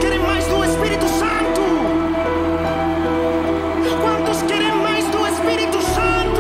querem mais do Espírito Santo? Quantos querem mais do Espírito Santo?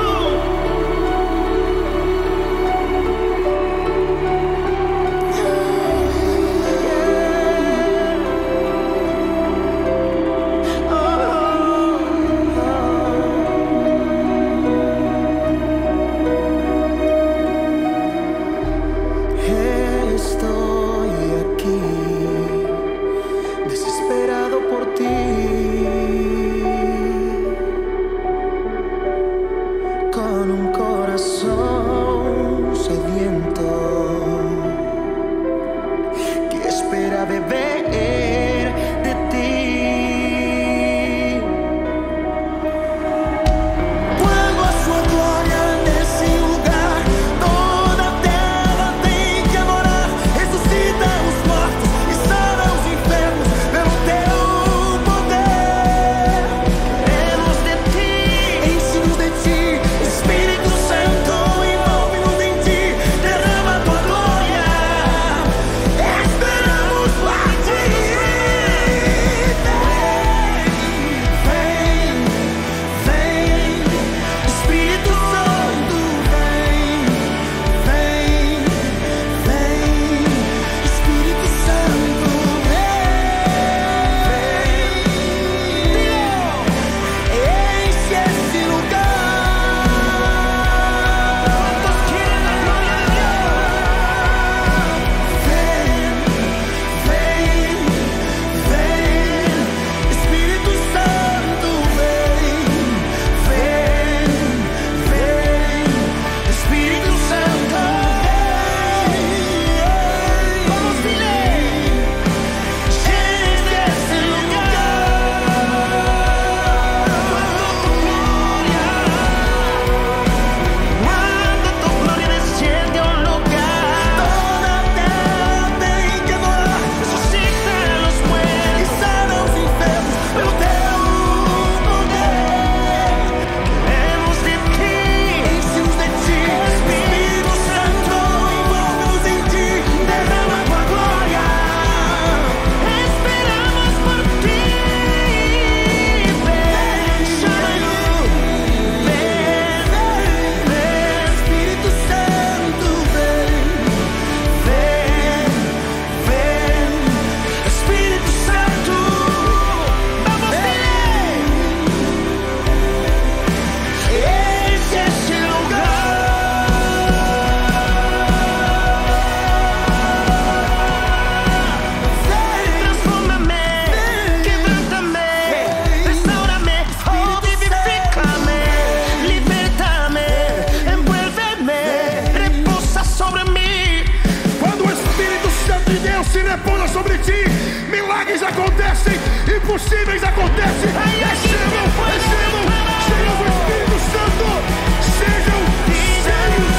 Sobre ti, milagres acontecem, impossíveis acontecem. Recebam, recebam, cheios do Espírito Santo, sejam cheios.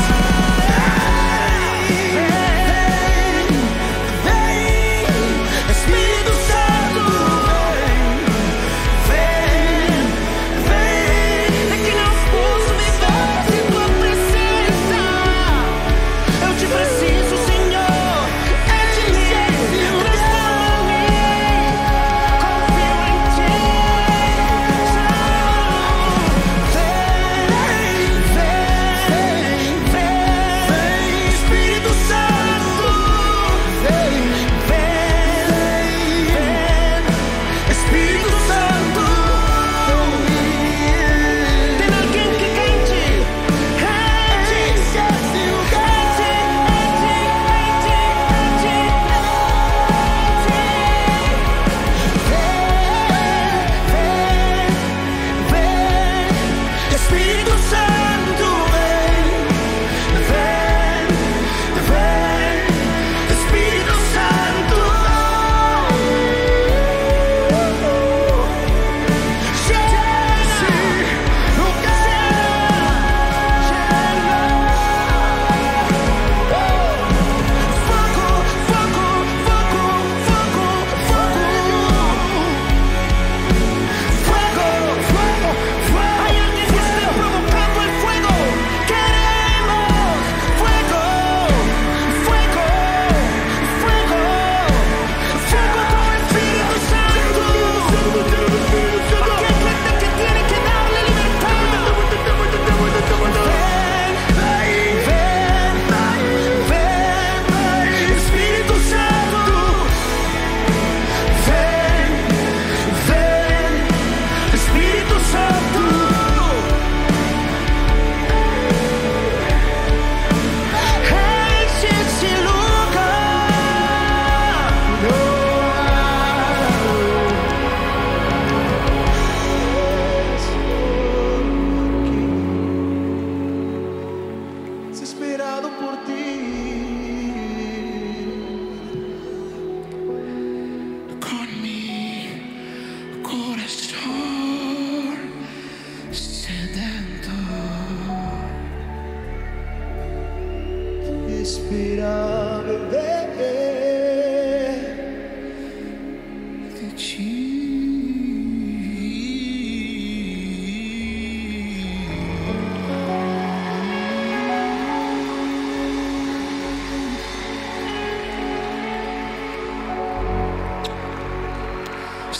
Vem, Espírito Santo, vem. É que não posso viver sem tua presença. Eu te preciso, Senhor. Confio em ti.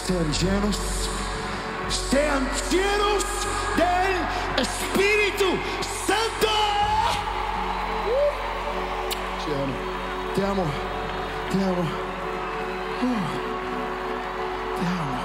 sean llenos del Espíritu Santo. Te amo, te amo, te amo.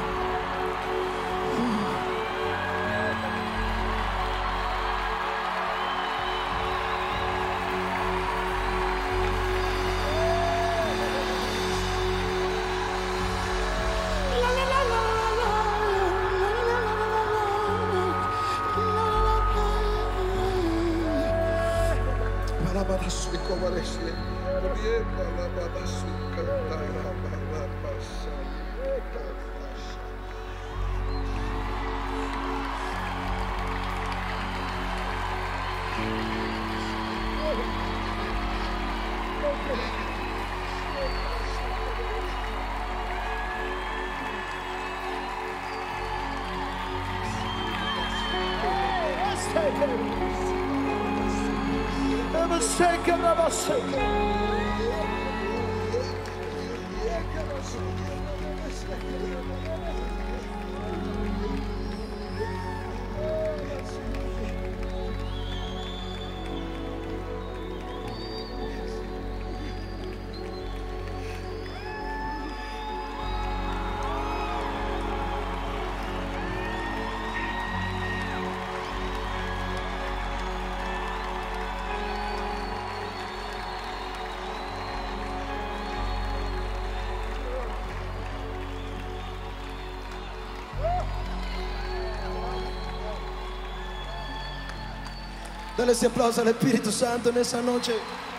Dale ese aplauso al Espíritu Santo en esa noche.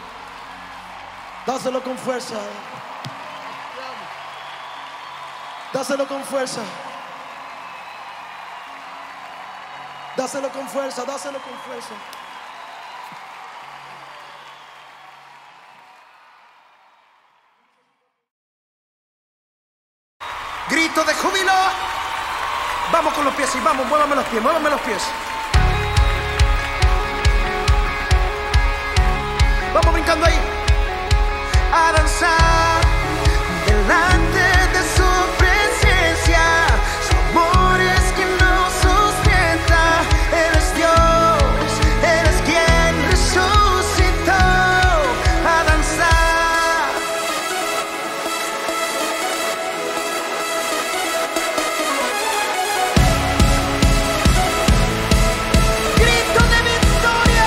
Dáselo con fuerza. Dáselo con fuerza. Dáselo con fuerza, dáselo con fuerza. Grito de júbilo. Vamos con los pies y vamos, muévame los pies, muévame los pies. Vamos brincando ahí. A danzar delante de su presencia. Su amor es quien nos sustenta. Eres Dios, eres quien resucitó. A danzar. Grito de victoria.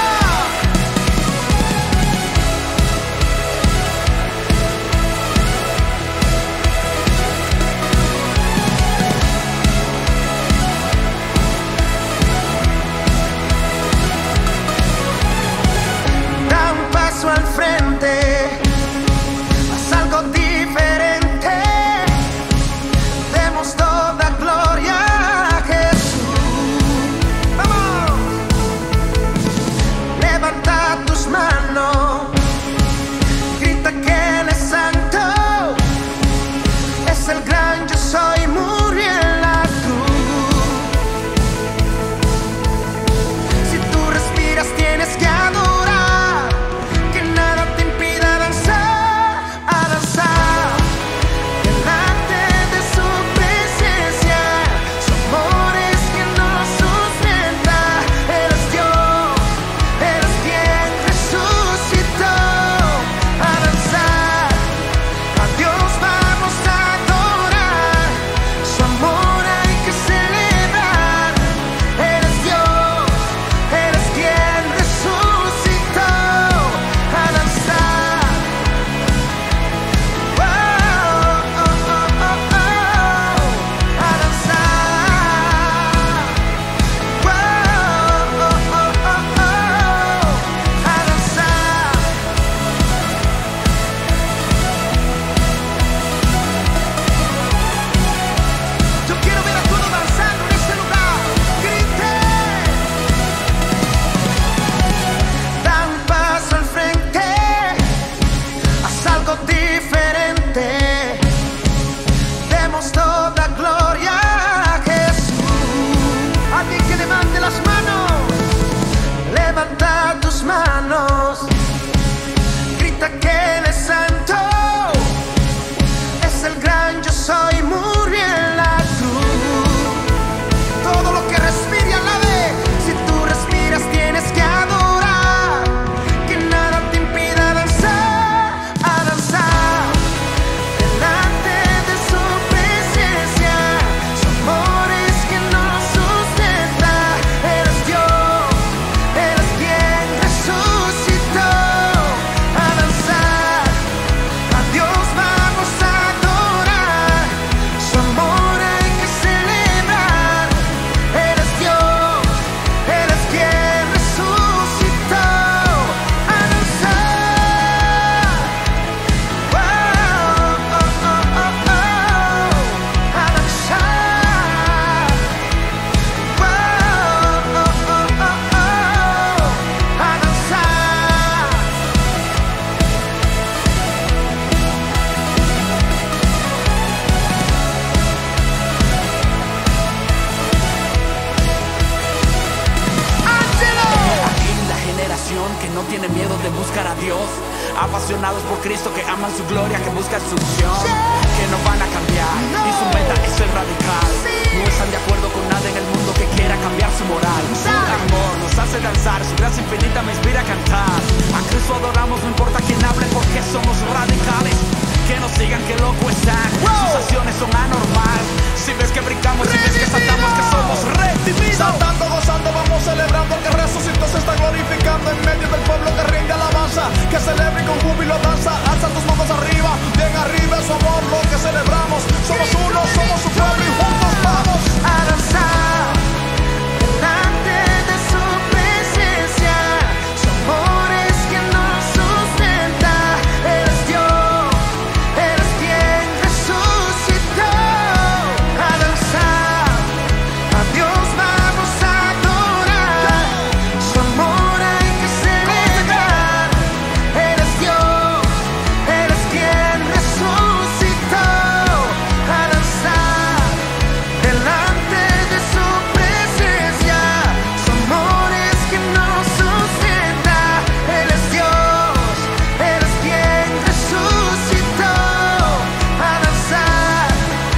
Dios, apasionados por Cristo, que aman su gloria, que buscan su unción, que no van a cambiar, y su meta es ser radical. No están de acuerdo con nada en el mundo que quiera cambiar su moral. Su amor nos hace danzar, su gracia infinita me inspira a cantar. A Cristo adoramos, no importa quién hable, porque somos radicales. Que nos digan que loco están, sus acciones son anormales. Si ves que brincamos, si ves que saltamos, que somos redimidos. Saltando, gozando, vamos celebrando que resucitó, se está glorificando en medio del pueblo que rinde alabanza, que celebre y con júbilo danza. Alza tus manos arriba, bien arriba es su amor lo que celebramos. Somos uno, somos su pueblo y juntos vamos a danzar delante de su presencia. Su amor es quien nos sustenta. Eres Dios, eres quien resucitó. A danzar, a Dios vamos a adorar. Su amor hay que celebrar. Eres Dios, eres quien resucitó. A danzar delante de su presencia. Su amor es quien nos sustenta. Eres Dios, eres quien resucitó. A danzar,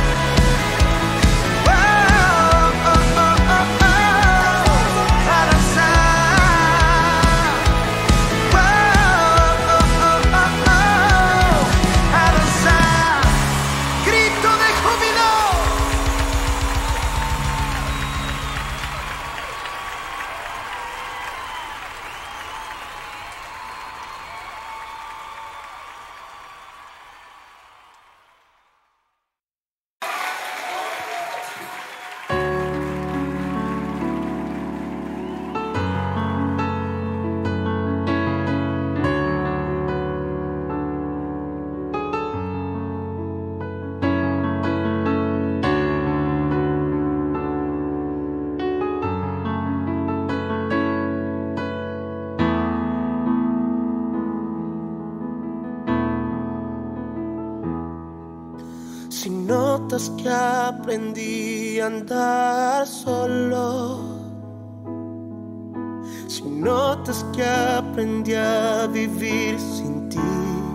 oh, oh, oh, oh, oh. A danzar, oh, oh, oh, oh, oh. A danzar, grito de júbilo. Si notas que aprendí a andar solo, si notas que aprendí a vivir sin ti,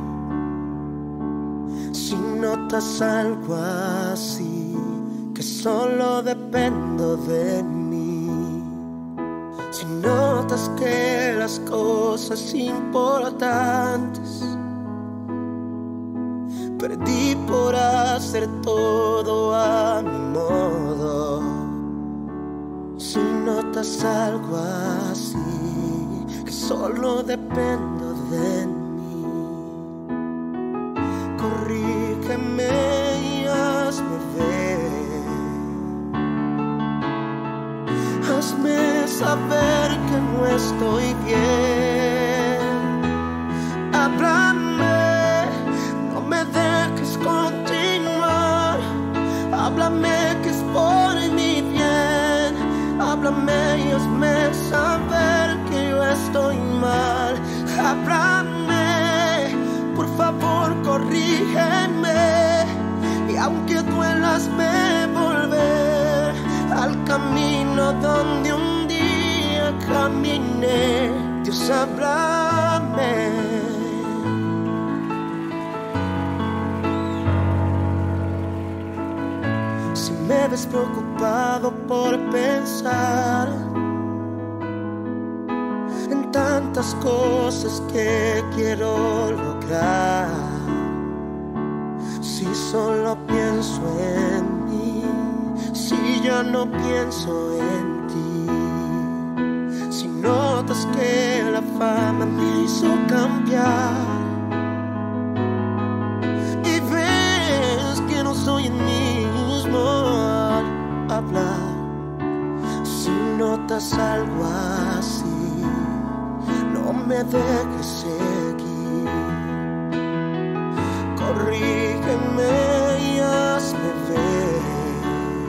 si notas algo así, que solo dependo de mí, si notas que las cosas importantes perdí por hacer todo a mi modo, si notas algo así, que solo dependo de mí, corrígeme y hazme ver, hazme saber que no estoy bien, háblame, no me dejes continuar, háblame que es por mi bien, háblame y hazme saber que yo estoy mal, háblame, por favor corrígeme, y aunque duela hazme volver al camino donde un día caminé. Dios, háblame. Si me ves preocupado por pensar en tantas cosas que quiero lograr, si solo pienso en mí, si ya no pienso en ti, si notas que la fama me hizo cambiar y ves que no soy el mismo al hablar, si notas algo así, no me dejes seguir, corrígeme y hazme ver,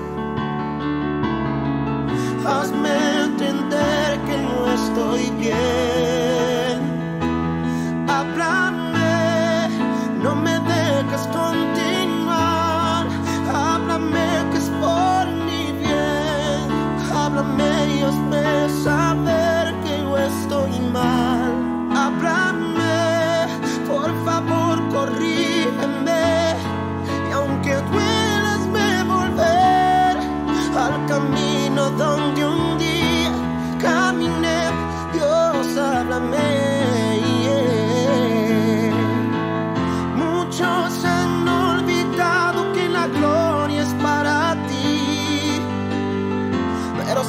hazme entender que no estoy bien, háblame, no me dejes continuar, háblame que es por mi bien, háblame y hazme saber que yo estoy mal, háblame,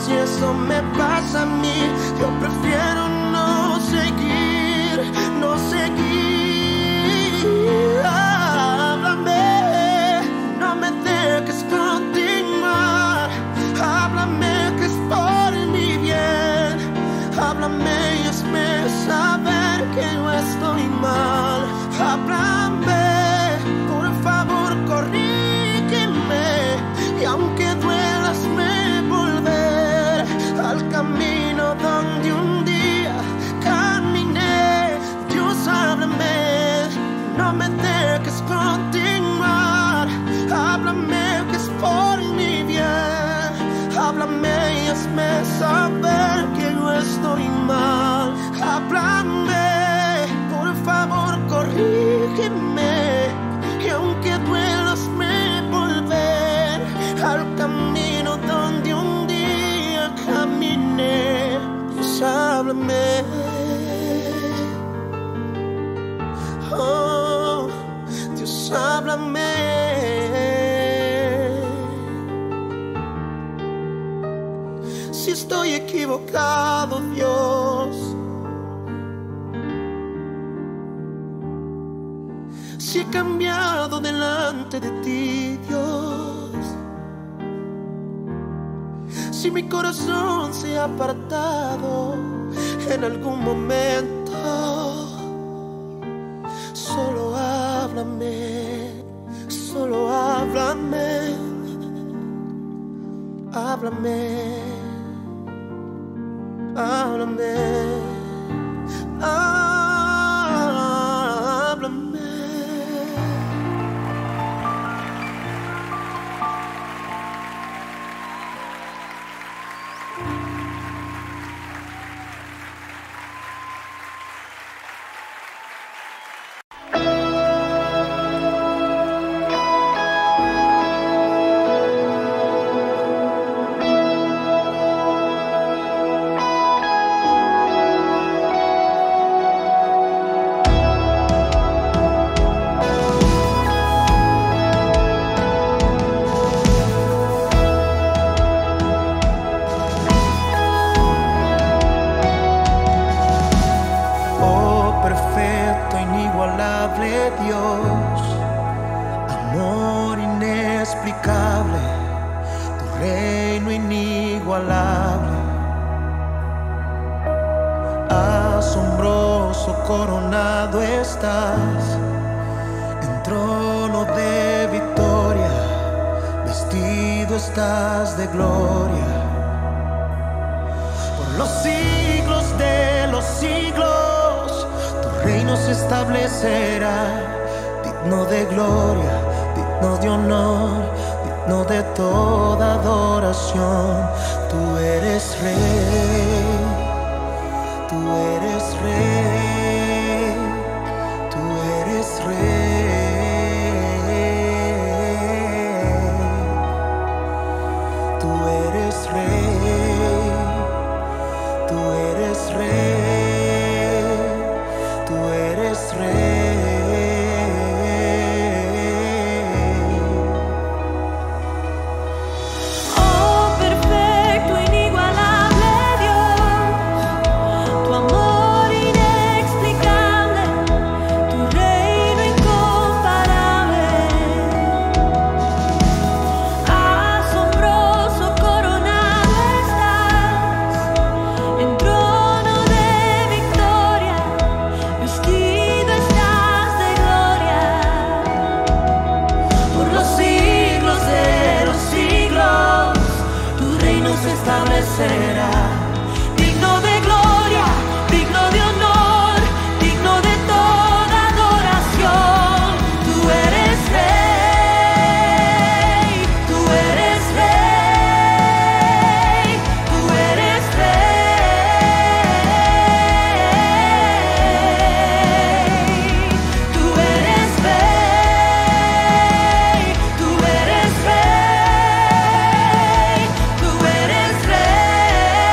si eso me pasa a mí, yo prefiero no seguir, no seguir. Háblame, no me dejes continuar. Háblame que es por mi bien. Háblame y hazme saber que yo estoy mal. Háblame, por favor, corrígeme. Y aunque duela, hazme volver al camino donde un día caminé. Dios, háblame, no me dejes continuar. Háblame que es por mi bien. Háblame y hazme saber que yo estoy mal. Háblame, por favor, corrígeme. Y aunque duela, hazme volver al camino donde un día caminé. Dios, háblame. Oh, Dios, háblame. Si estoy equivocado, Dios, si he cambiado delante de ti, Dios, si mi corazón se ha apartado en algún momento, solo háblame, solo háblame, háblame, háblame, háblame. Dios, amor inexplicable, tu reino inigualable, asombroso coronado estás, en trono de victoria, vestido estás de gloria, por los siglos de los siglos. Reino se establecerá, digno de gloria, digno de honor, digno de toda adoración. Tú eres rey, tú eres rey, tú eres rey, tú eres rey, tú eres rey. Establecerá, digno de gloria, digno de honor, digno de toda adoración. Tú eres rey, tú eres rey, tú eres rey, tú eres rey, tú eres rey, tú eres rey.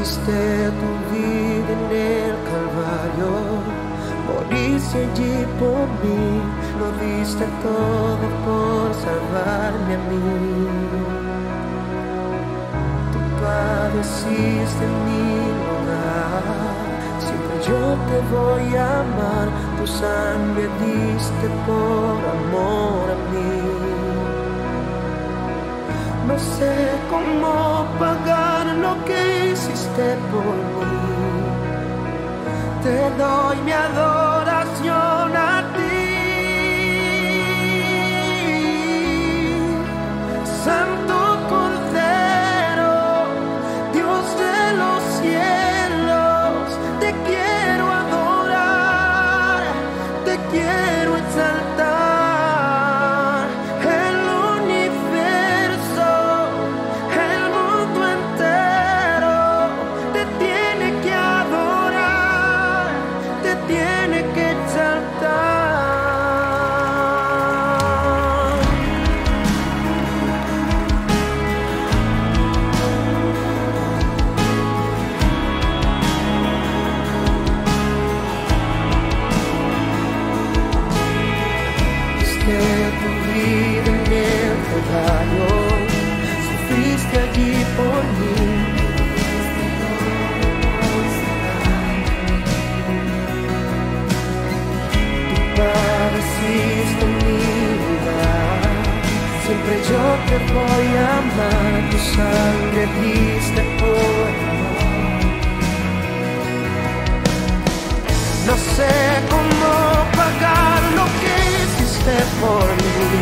diste tu vida en el Calvario, moriste allí por mí, lo diste todo por salvarme a mí. Tú padeciste en mi lugar, siempre yo te voy a amar, tu sangre diste por amor a mí. No sé cómo pagar lo que hiciste por mí. Te doy mi adoración a ti. Santo Cordero, Dios de los cielos, te quiero adorar, te quiero exaltar. Tu vida en el Calvario, sufriste allí por mí. Tú padeciste en mi lugar, siempre yo te voy a amar, tu sangre diste por amor. No sé cómo pagar lo que por mí,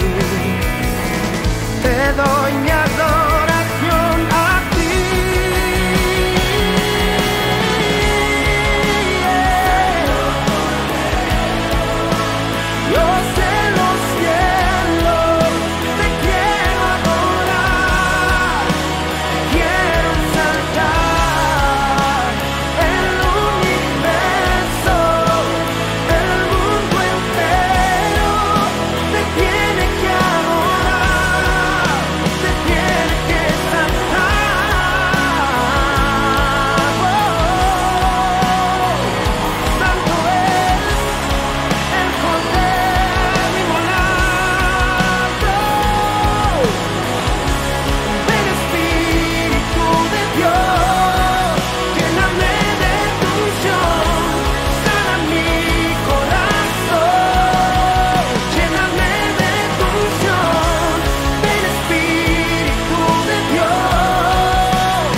te doy mi adoración a ti. Dios de los cielos, te quiero adorar, te quiero exaltar. El universo, el mundo entero te tiene que adorar, te tiene que exaltar. Santo es el Cordero inmolado. Ven Espíritu de Dios, lléname de tu unción, sana mi corazón. Lléname de tu unción, ven Espíritu de Dios,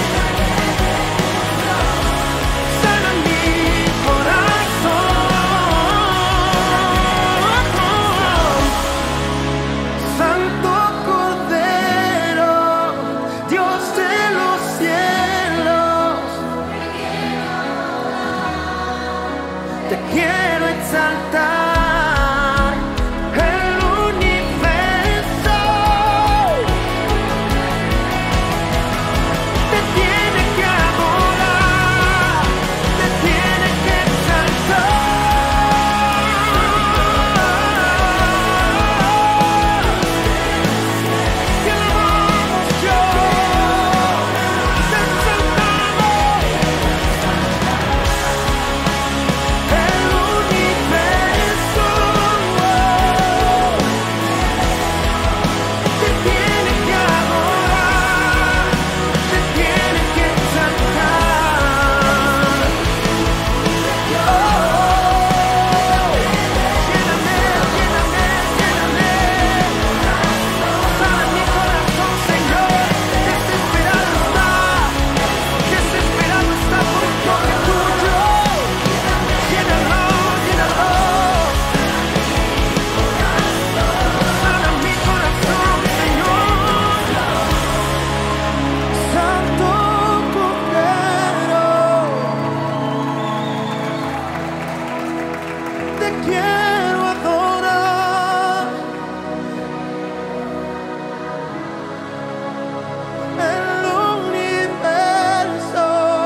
sana mi corazón. Santo Cordero, Dios de los cielos, te quiero exaltar. El universo te tiene que adorar, te tiene que exaltar. Te amamos Dios, te exaltamos. El universo te tiene que adorar, te tiene que exaltar. Lléname, lléname, lléname. Sana mi corazón, Señor. Desesperado está por un toque tuyo. Llénalo, llénalo. Sana mi corazón, Señor. Santo Cordero, te quiero adorar. El universo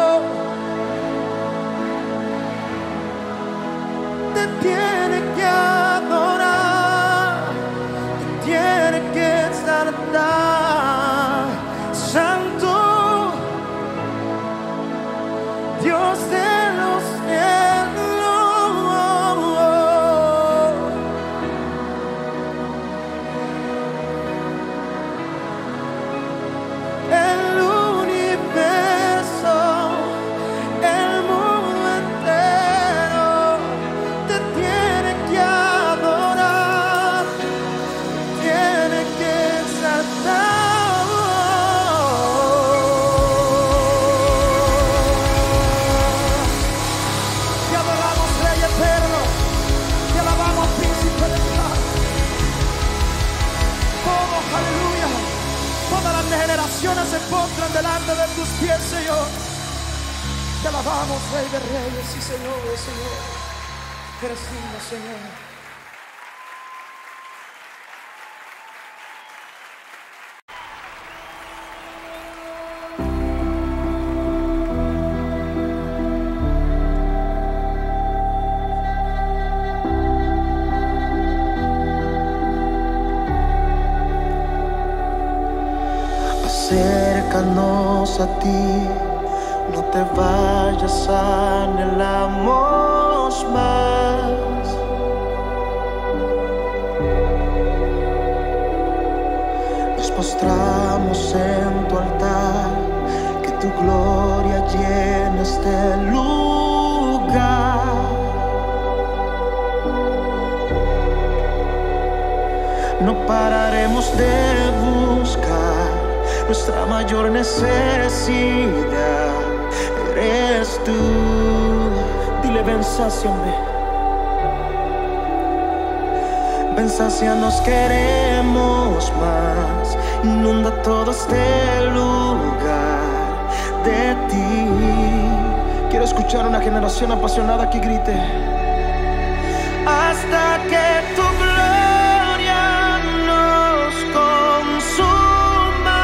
te tiene que adorar, te tiene que exaltar. Santo generaciones se postran delante de tus pies, Señor. Te alabamos, Rey de Reyes y Señor de Señores. Eres digno, Señor. Acércanos a ti, no te vayas, anhelamos más. Nos postramos en tu altar, que tu gloria llene este lugar. No pararemos de buscar, nuestra mayor necesidad eres tú. Dile, ven, sáciame. Ven, sácianos, queremos más. Inunda todo este lugar de ti. Quiero escuchar una generación apasionada que grite: hasta que tu gloria nos consuma.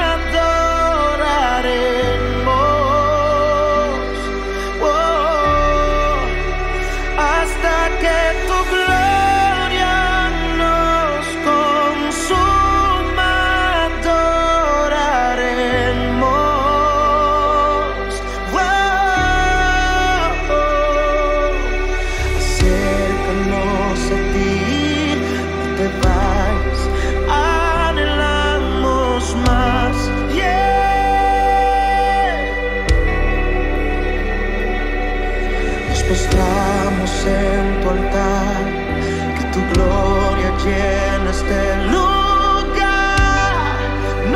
Postramos en tu altar, que tu gloria llene este lugar. No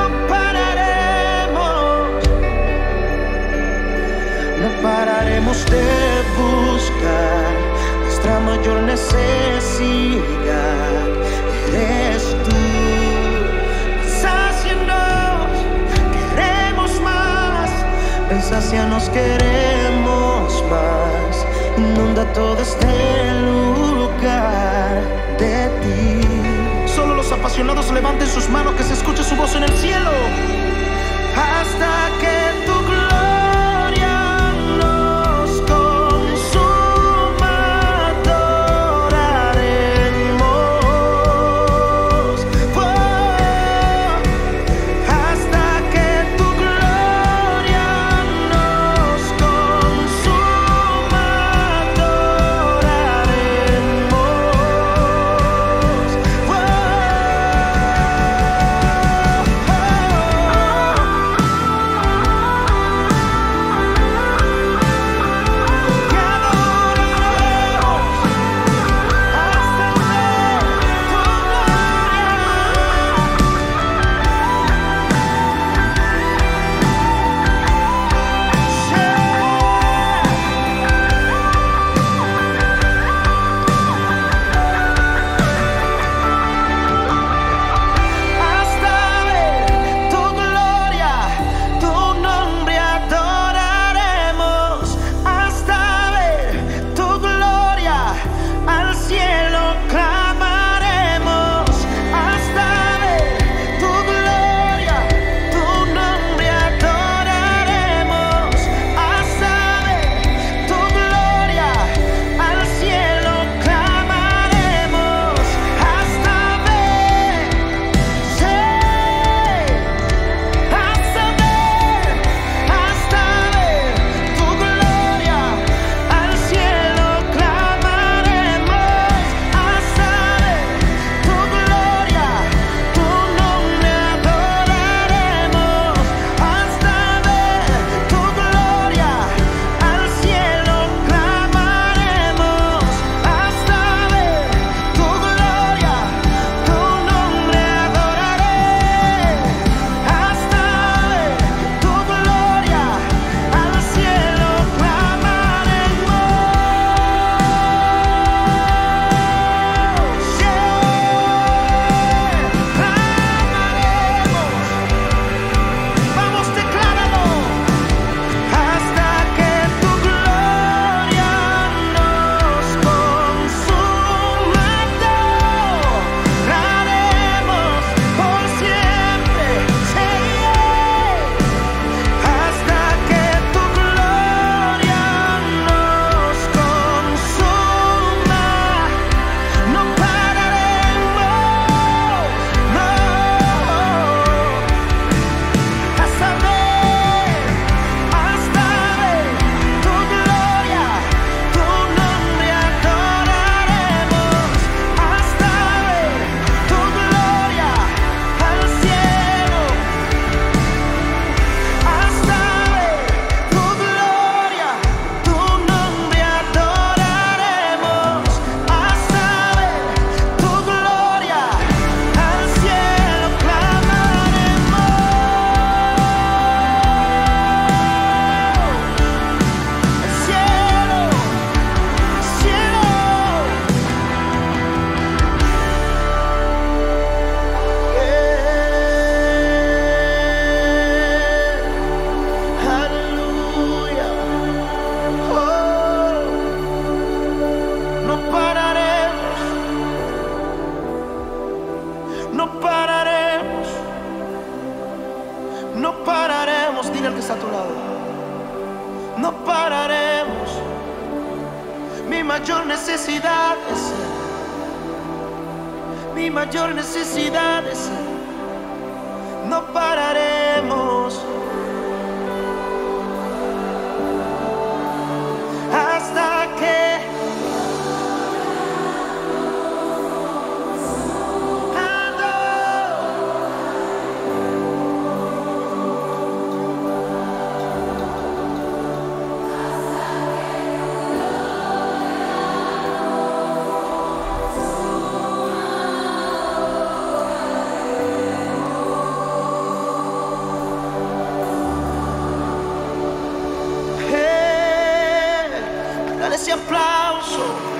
pararemos de buscar, nuestra mayor necesidad eres tú. Sácianos, queremos más. Ven, sácianos, queremos más. Inunda todo este lugar de ti. Solo los apasionados levanten sus manos, que se escuche su voz en el cielo. Hasta que tu gloria nos consuma, adoraremos. Hasta que tu gloria nos consuma. no pararemos. Dile al que está a tu lado, no pararemos. Mi mayor necesidad es Él. Mi mayor necesidad es Él. No pararemos hasta que ese aplauso.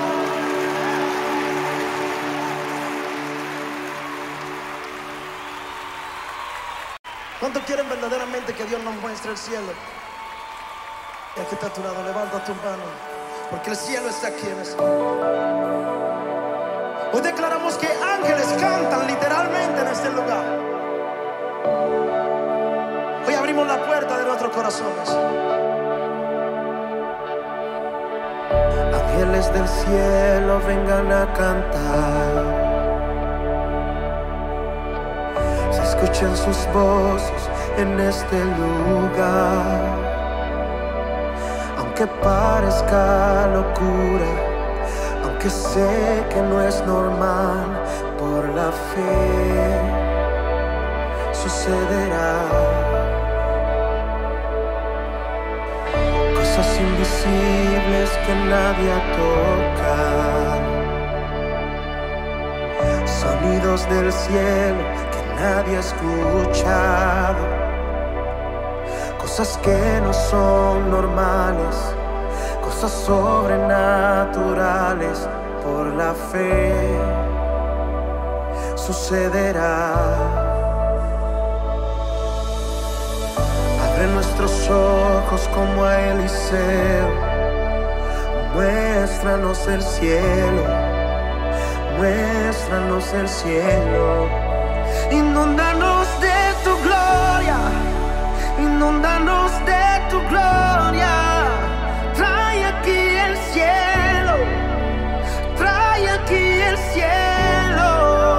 ¿Cuántos quieren verdaderamente que Dios nos muestre el cielo? Y aquí está a tu lado, levanta tu mano, porque el cielo está aquí en este lugar. Hoy declaramos que ángeles cantan literalmente en este lugar. Hoy abrimos la puerta de nuestros corazones. Ángeles del cielo vengan a cantar, se escuchen sus voces en este lugar. Aunque parezca locura, aunque sé que no es normal, por la fe sucederá. Cosas invisibles que nadie ha tocado, sonidos del cielo que nadie ha escuchado, cosas que no son normales, cosas sobrenaturales, por la fe sucederá. Abre nuestros ojos como a Eliseo, muéstranos el cielo, muéstranos el cielo. Inúndanos de tu gloria, inúndanos de tu gloria. Trae aquí el cielo, trae aquí el cielo.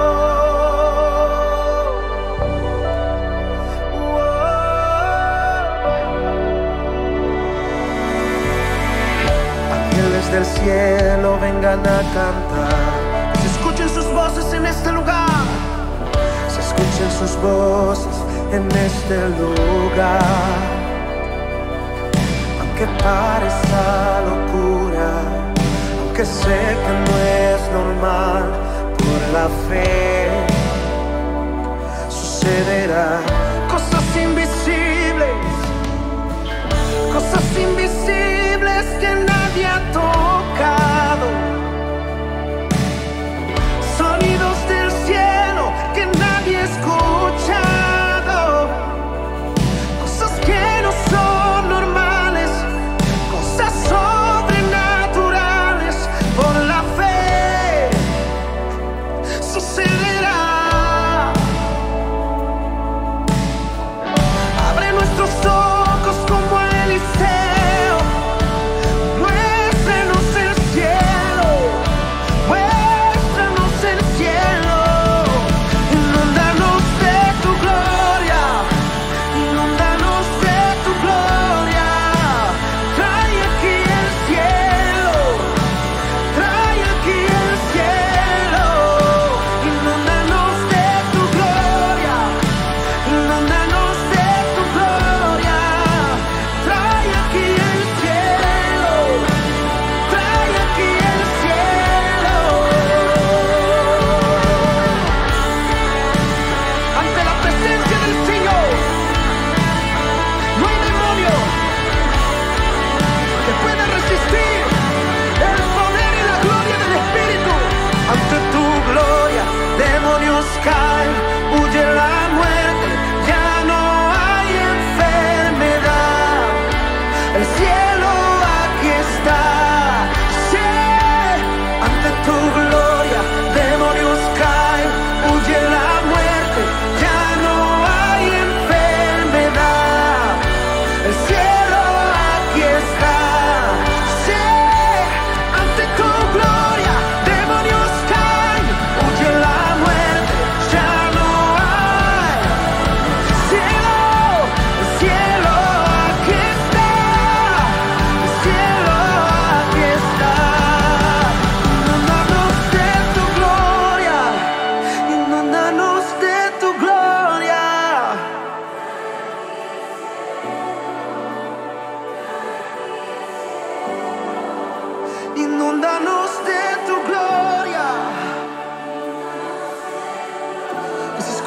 Ángeles del cielo vengan a cantar, se escuchen sus voces en este lugar, se escuchen sus voces en este lugar. Aunque parezca locura, aunque sé que no es normal, por la fe sucederá. Cosas invisibles, cosas invisibles que nadie ha tocado, sonidos del cielo que nadie ha escuchado, cosas que no son normales, cosas sobrenaturales, por la fe sucederá.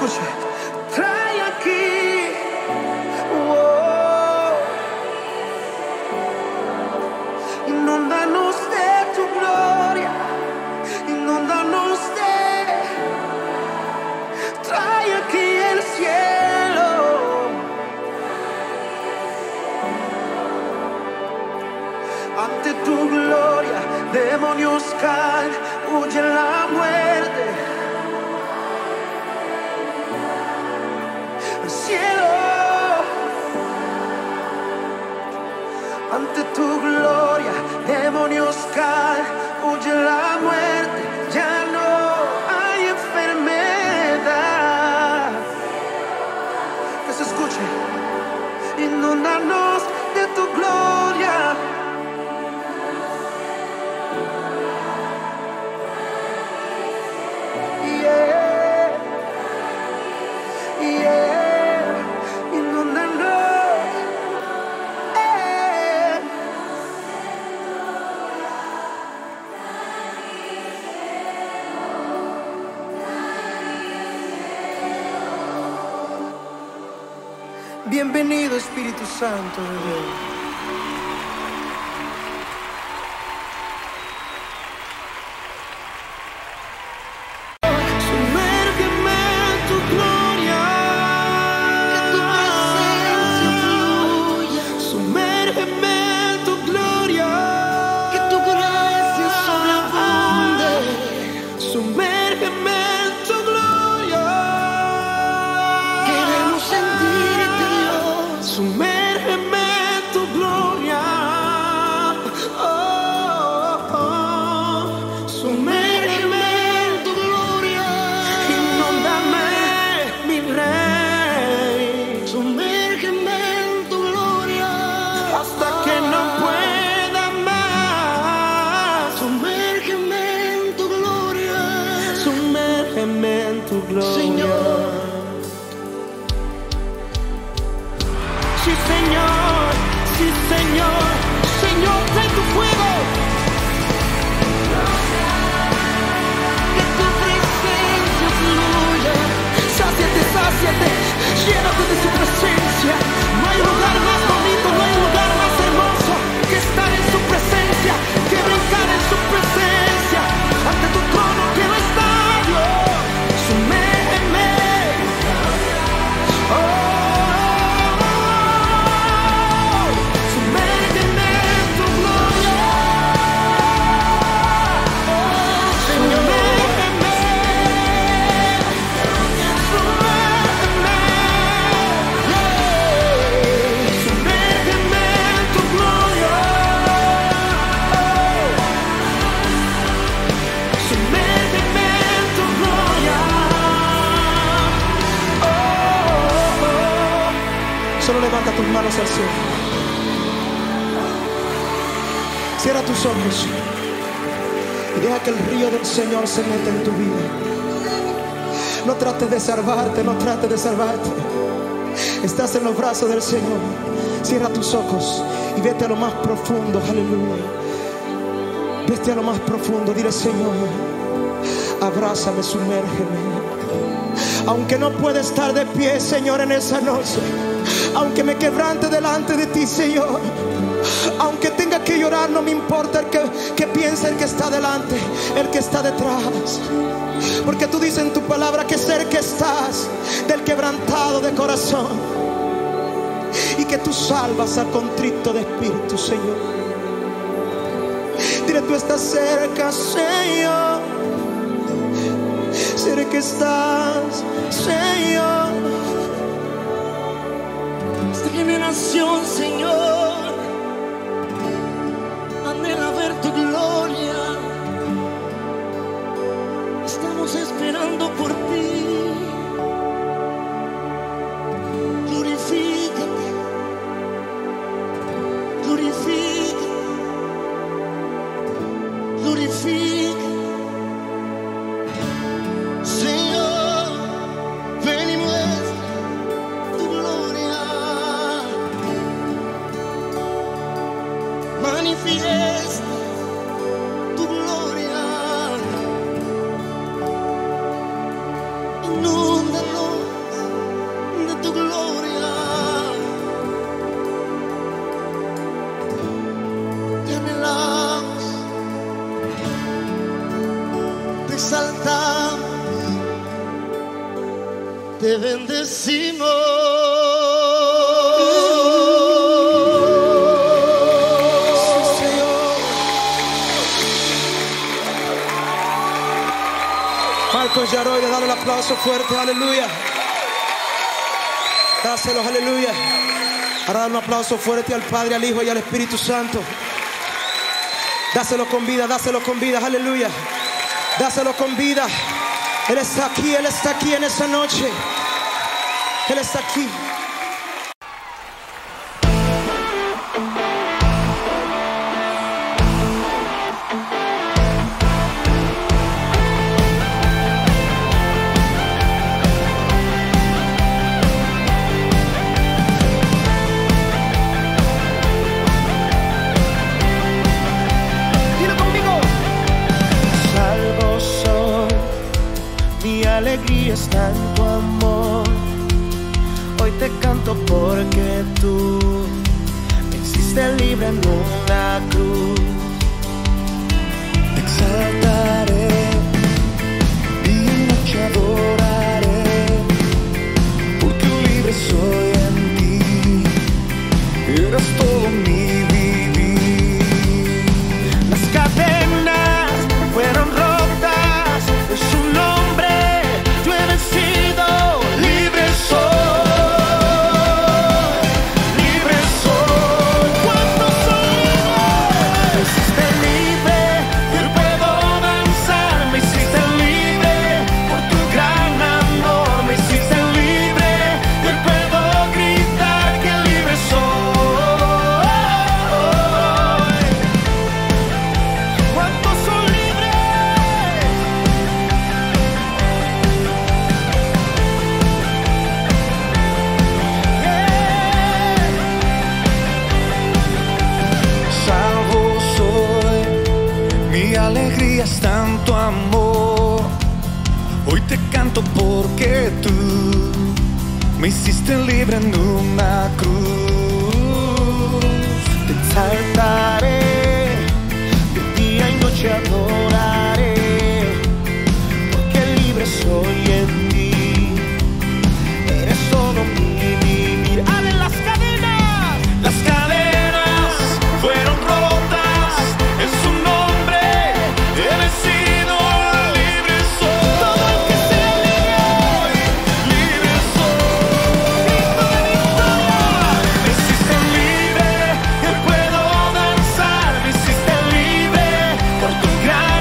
escuche. Trae aquí, oh, inúndanos de tu gloria, inúndanos de, trae aquí el cielo. Ante tu gloria, demonios caen, huye la muerte. El cielo, ante tu gloria, demonios caen, huye la muerte. Ya no hay enfermedad. Que se escuche. Inúndanos de tu gloria. Bienvenido Espíritu Santo de Dios. Sumérgeme en tu gloria, que tu presencia fluya. Sumérgeme en tu gloria, que tu gracia sobreabunde. Sumérgeme en tu gloria, queremos sentirte, Dios. Sumérgeme en tu gloria, oh, oh, oh. Sumérgeme en tu gloria, inúndame, mi rey. Sumérgeme en tu gloria, hasta que no pueda más. Sumérgeme en tu gloria, sumérgeme en tu gloria, Señor. Sí, Señor, sí, Señor, Señor, trae tu fuego. Que tu presencia fluya. Sáciate, sáciate, llénate de su presencia. No hay lugar más bonito, no hay lugar más hermoso que estar en su presencia, que brincar en su presencia. Ante tu trono quiero estar, Dios. Sumérgeme, oh. Solo levanta tus manos al cielo. Cierra tus ojos y deja que el río del Señor se meta en tu vida. No trates de salvarte, no trates de salvarte. Estás en los brazos del Señor. Cierra tus ojos y vete a lo más profundo. Aleluya. Vete a lo más profundo. Dile: Señor, abrázame, sumérgeme. Aunque no pueda estar de pie, Señor, en esa noche, aunque me quebrante delante de ti, Señor, aunque tenga que llorar, no me importa el que piense el que está delante, el que está detrás. Porque tú dices en tu palabra que cerca estás del quebrantado de corazón, y que tú salvas al contrito de espíritu, Señor. Dile: tú estás cerca, Señor. Cerca estás, Señor. Esta generación, Señor, anhela ver tu gloria. Estamos esperando por ti. Glorifícate, glorifícate, glorifícate. Señor, ven y muestra tu gloria. Manifiesta tu gloria. bendecimos. Sí, Señor. Marcos Yaroide, dale el aplauso fuerte, aleluya. Dáselo, aleluya. Ahora dale un aplauso fuerte al Padre, al Hijo y al Espíritu Santo. Dáselo con vida, aleluya. Dáselo con vida. Él está aquí en esa noche. Él está aquí. Alegría está en tu amor. Hoy te canto porque tú me hiciste libre en una cruz. Te exaltaré, día y noche adoraré, porque libre soy en ti. Eres todo mi vivir. Las cadenas fueron rotas por su nombre. Alegría está en tu amor. Hoy te canto porque tú me hiciste libre en una cruz. Te exaltaré, de día y noche adoraré, porque libre soy en ti. Eres todo mi vivir. ¡Ale, las cadenas! Las cadenas fueron rotas en su nombre. He sido libre soy. Todo el que sea libre soy. Grito de victoria. Me hiciste libre, yo puedo danzar. Me hiciste libre por tu gracia.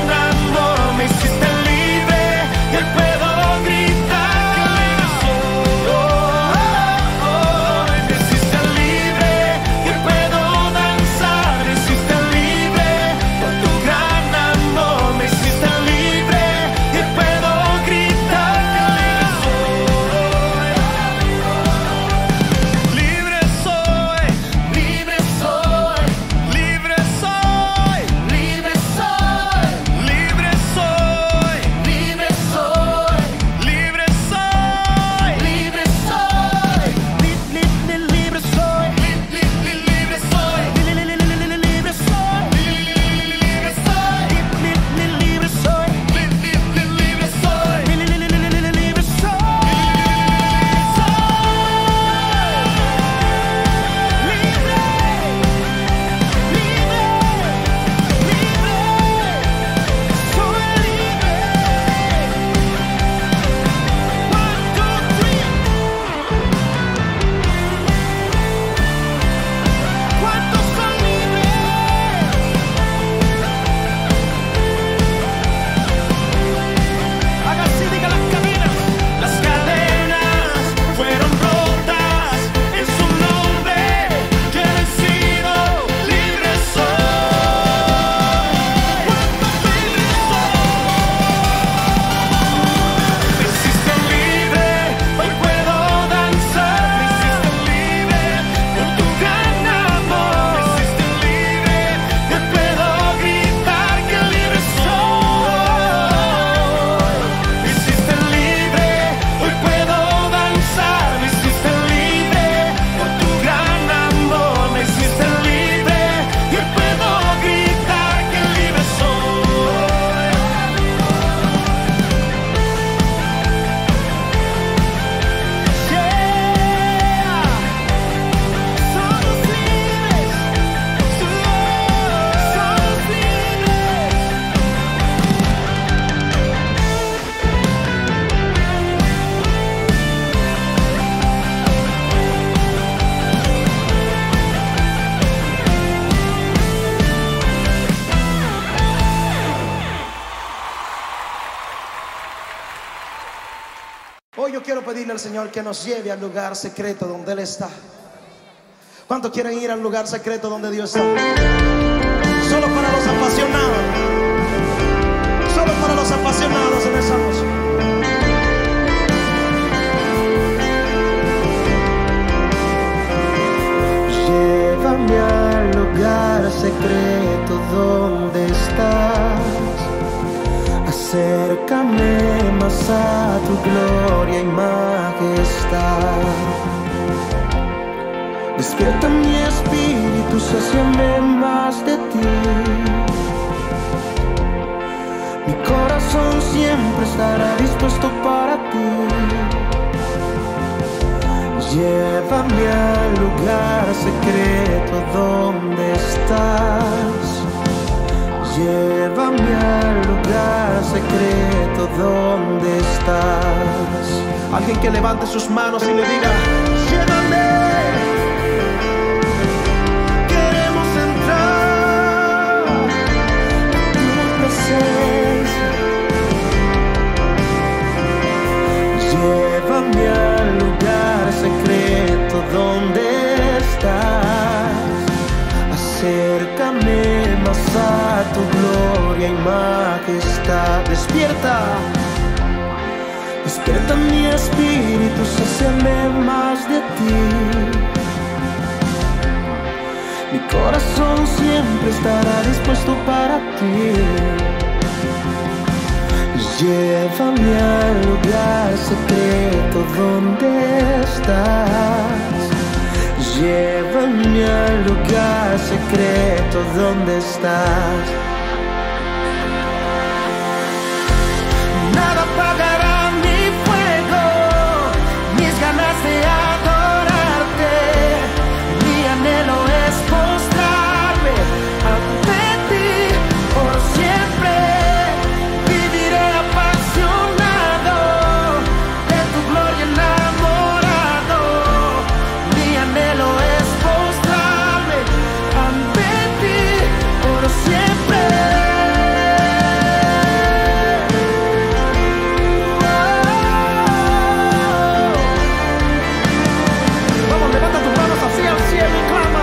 pedirle al Señor que nos lleve al lugar secreto donde Él está. ¿Cuántos quieren ir al lugar secreto donde Dios está? Solo para los apasionados. Solo para los apasionados en esa noche. Llévame al lugar secreto donde estás. Acércame más a tu gloria y majestad. Despierta mi espíritu, sáciame más de ti. Mi corazón siempre estará dispuesto para ti. Llévame al lugar secreto donde estás. Llévame al lugar secreto donde estás. Alguien que levante sus manos y le diga: llévame. Queremos entrar a tu presencia. Llévame al lugar secreto donde estás. Acércame más a tu gloria y majestad. Despierta, despierta mi espíritu, sáciame más de ti. Mi corazón siempre estará dispuesto para ti. Llévame al lugar secreto donde estás. Llévame al lugar secreto donde estás. Nada apagará mi fuego, mis ganas de adorarte. Mi anhelo es postrarme ante ti por siempre. Viviré apasionado de tu gloria enamorado. Mi anhelo es postrarme ante ti por siempre. Vamos, levanta tus manos así al cielo y clama.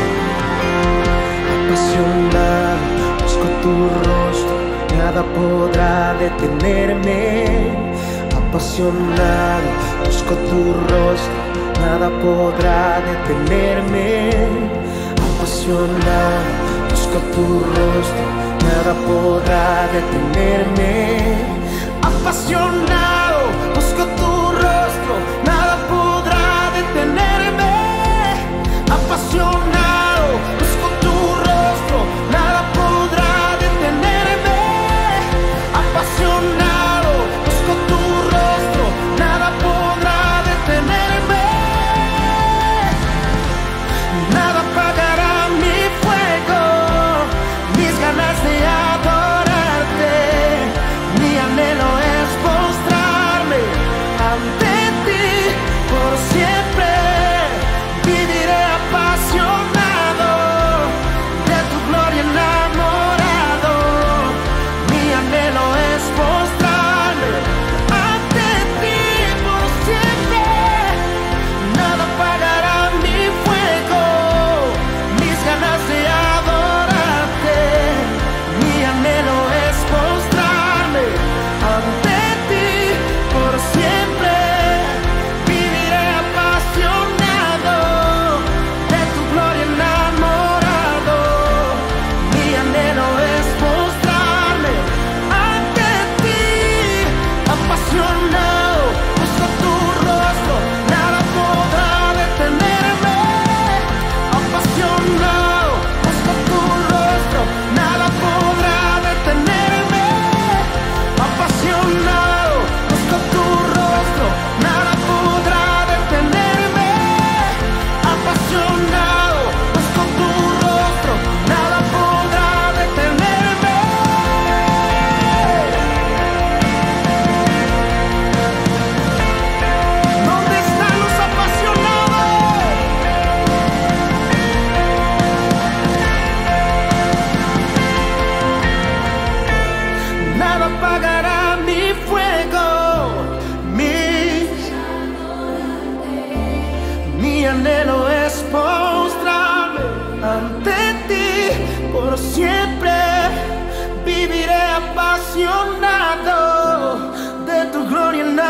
Apasionado, busco tu rostro, nada podrá detenerme. Apasionado, busco tu rostro, nada podrá detenerme. Apasionado, busco tu rostro, nada podrá detenerme. Apasionado, busco tu rostro, nada podrá detenerme. Apasionado, busco tu rostro, nada podrá detenerme. Apasionado, busco tu rostro, nada podrá detenerme. Nada apagará mi fuego, mis ganas de adorarte. Mi anhelo es postrarme anhelo es postrarme ante ti por siempre. Viviré apasionado de tu gloria en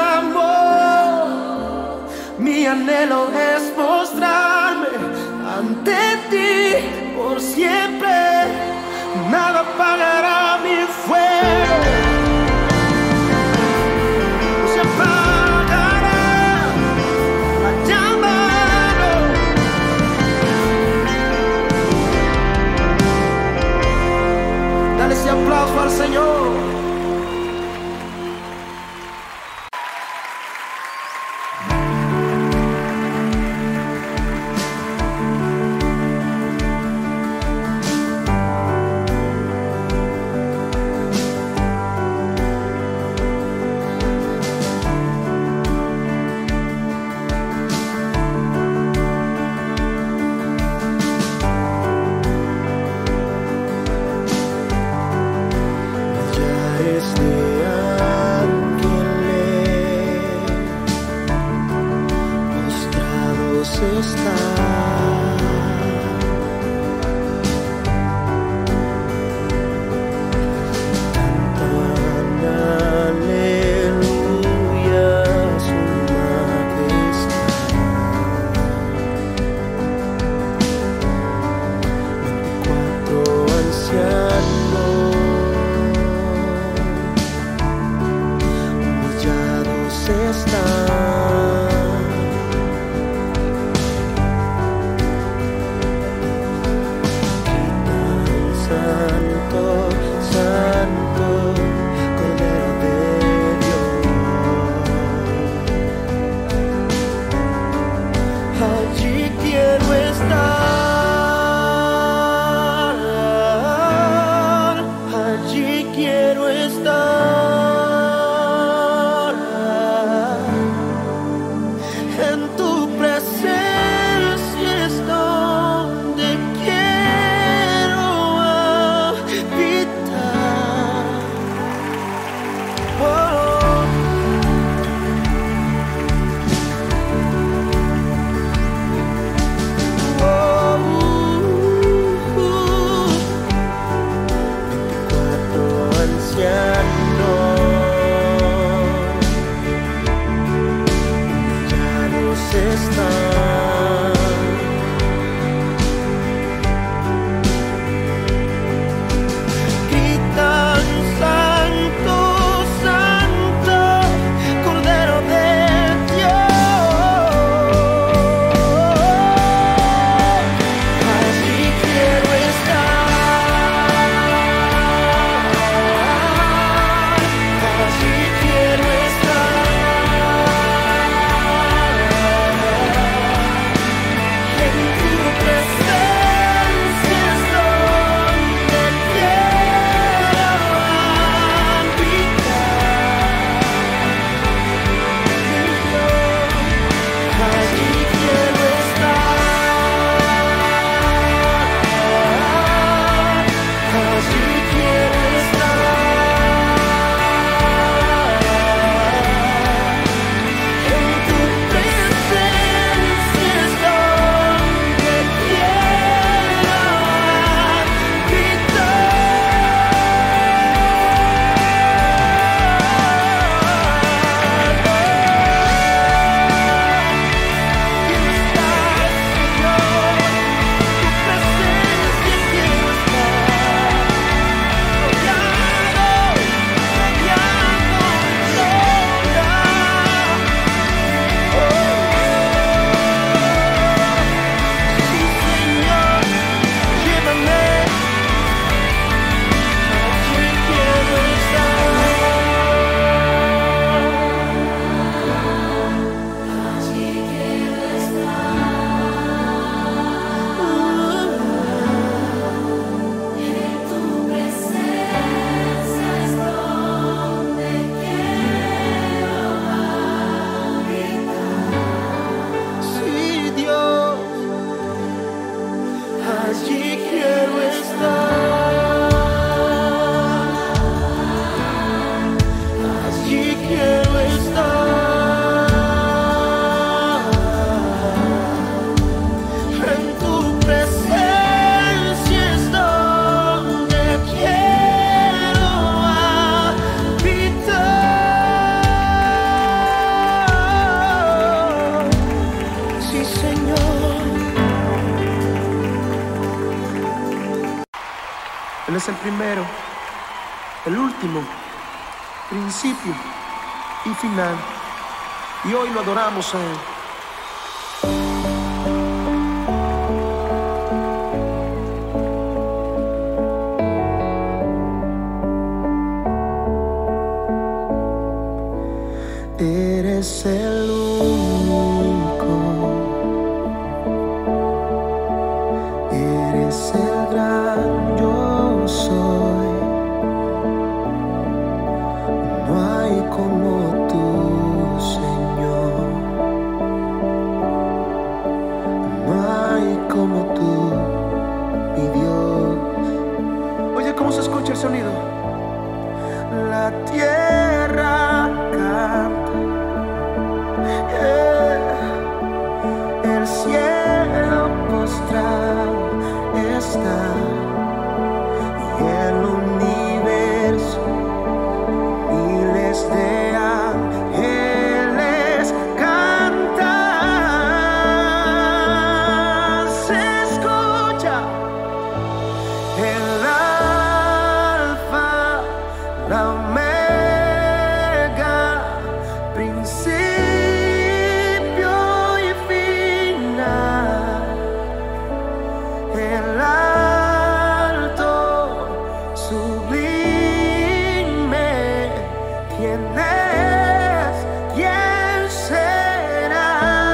amor. Mi anhelo es postrarme ante ti por siempre. Nada apagará mi fuego. No se apagará la llama. Dale ese aplauso al Señor. Está Él es el primero, el último, principio y final. Y hoy lo adoramos a Él. Eres el único, eres el gran yo soy. No hay como tú, Señor. No hay como tú, mi Dios. Oye, ¿cómo se escucha el sonido? La tierra canta. El cielo postrado está y el universo, miles de ángeles cantan. Se escucha el alfa, la omega, principio. El alto, sublime, ¿quién es? ¿Quién será?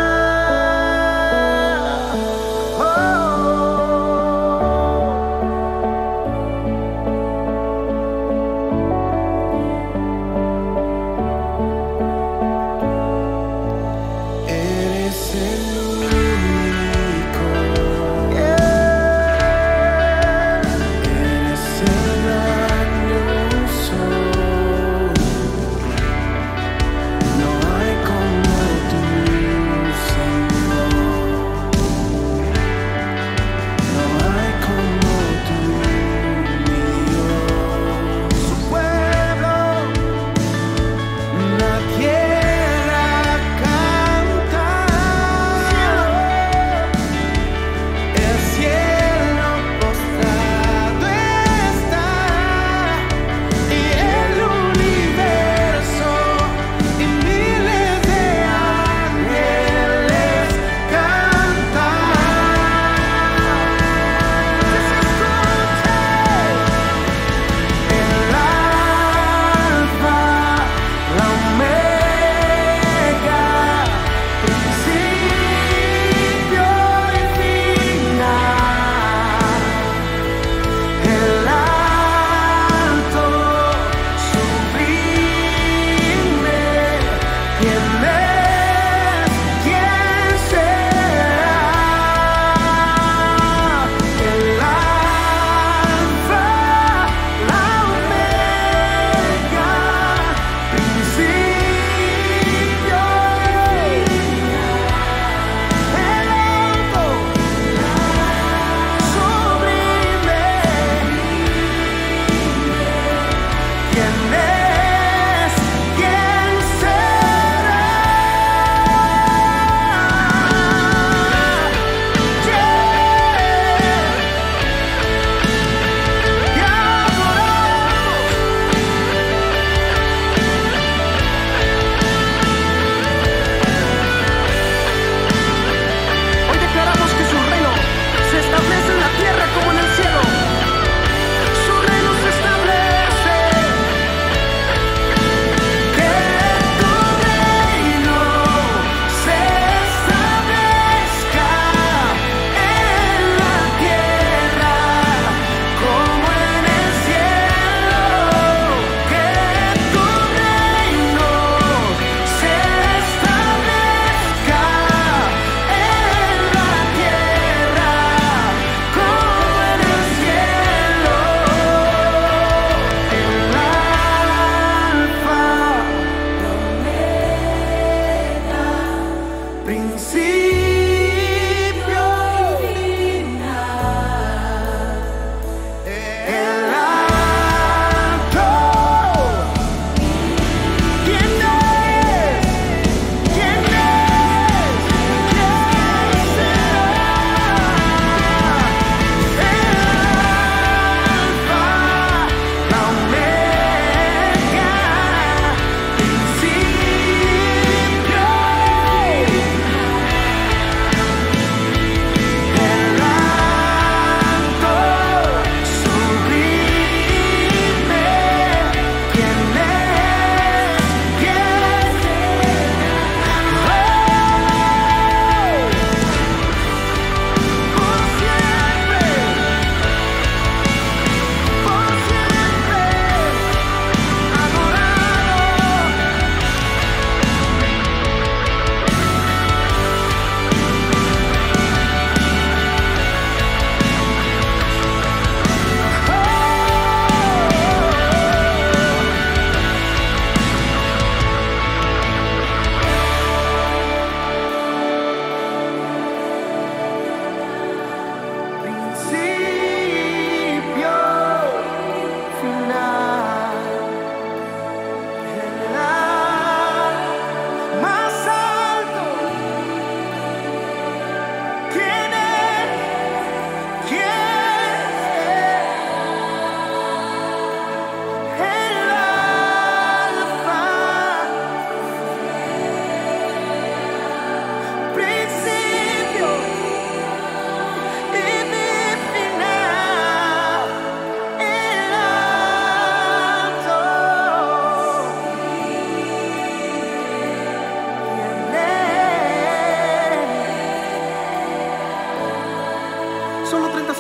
Eres el único.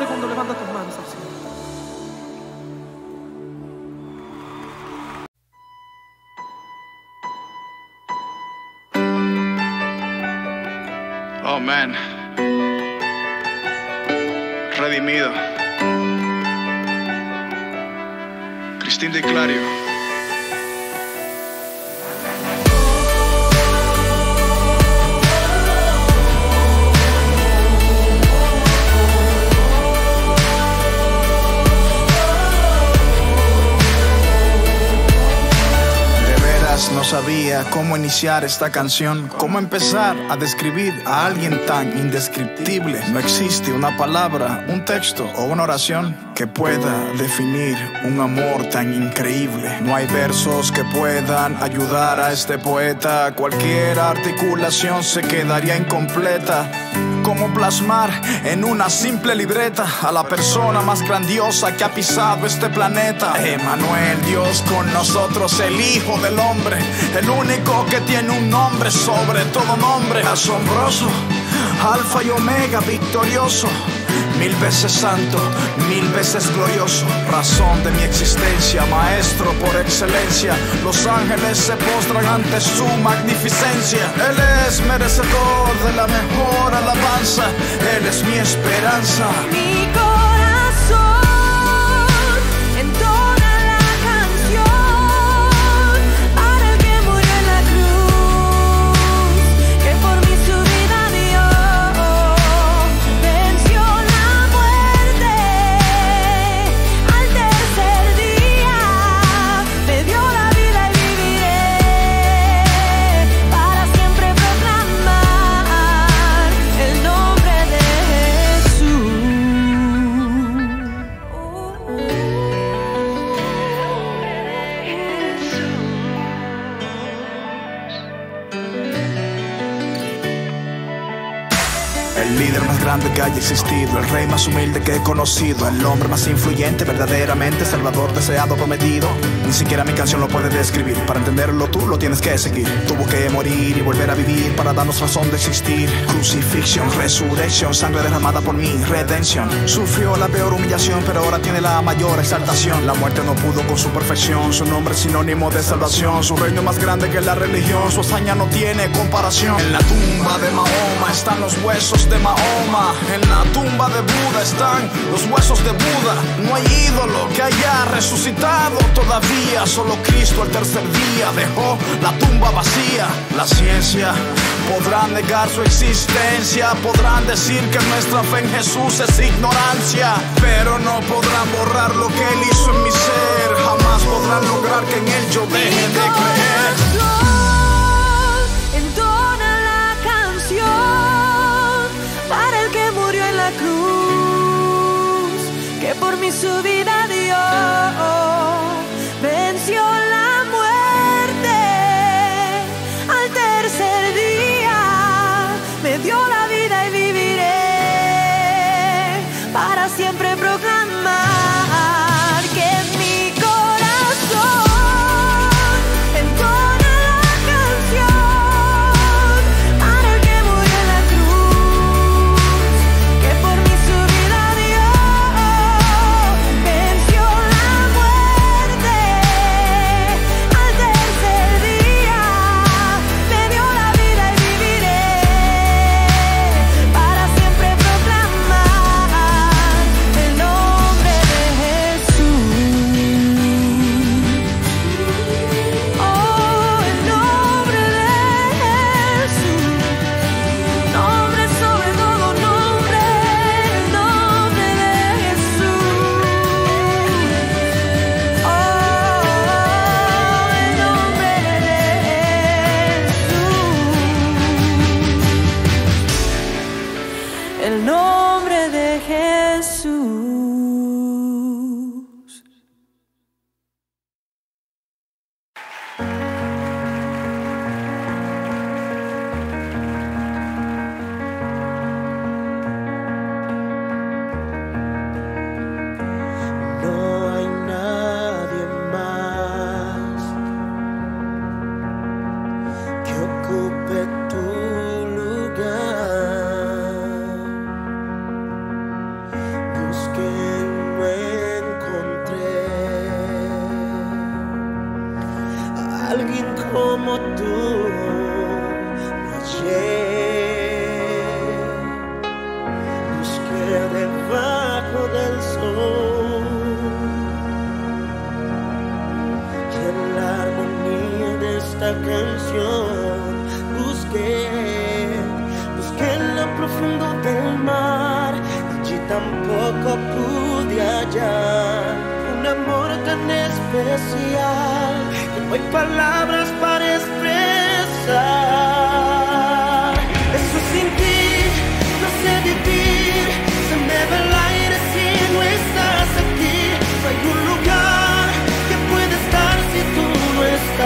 segundos, levanta tus manos al cielo. Oh man, redimido. Cristín de Clario. No sabía cómo iniciar esta canción, cómo empezar a describir a alguien tan indescriptible. No existe una palabra, un texto o una oración que pueda definir un amor tan increíble. No hay versos que puedan ayudar a este poeta. Cualquier articulación se quedaría incompleta. ¿Cómo plasmar en una simple libreta a la persona más grandiosa que ha pisado este planeta? Emmanuel, Dios con nosotros, el Hijo del Hombre, el único que tiene un nombre sobre todo nombre. Asombroso, Alfa y Omega, victorioso, mil veces santo, mil veces glorioso, razón de mi existencia, maestro por excelencia. Los ángeles se postran ante su magnificencia. Él es merecedor de la mejor alabanza. Él es mi esperanza. Mi corazón entona la canción para el que murió en la cruz, que por mí su vida dio, venció la muerte al tercer día, me dio la vida y viviré para siempre proclamar el nombre de Jesús. El líder más grande que haya existido, el rey más humilde que he conocido, el hombre más influyente, verdaderamente salvador, deseado, prometido. Ni siquiera mi canción lo puede describir. Para entenderlo tú lo tienes que seguir. Tuvo que morir y volver a vivir para darnos razón de existir. Crucifixión, resurrección, sangre derramada por mí, redención. Sufrió la peor humillación, pero ahora tiene la mayor exaltación. La muerte no pudo con su perfección, su nombre es sinónimo de salvación. Su reino es más grande que la religión, su hazaña no tiene comparación. En la tumba de Mahoma están los huesos de Mahoma. En la tumba de Buda están los huesos de Buda. No hay ídolo que haya resucitado todavía. Solo Cristo al tercer día dejó la tumba vacía. La ciencia podrá negar su existencia, podrán decir que nuestra fe en Jesús es ignorancia, pero no podrán borrar lo que Él hizo en mi ser. Jamás podrán lograr que en Él yo deje de creer. Entona la canción para el que murió en la cruz, que por mí su vida dio, venció la muerte al tercer día, me dio la vida y viviré para siempre proclamar que mi corazón entona la canción para el que murió en la cruz, que por mí su vida dio, venció la muerte al tercer día, me dio la vida y viviré para siempre proclamar el nombre de Jesús. Oh, el nombre de Jesús, nombre sobre todo nombre, el nombre de Jesús. Oh, el nombre de Jesús, el nombre de Jesús. No hay nadie más que ocupe tu lugar. especial que no hay palabras para expresar. Eso sin ti no sé vivir, se me va el aire si no estás aquí. No hay un lugar que pueda estar si tú no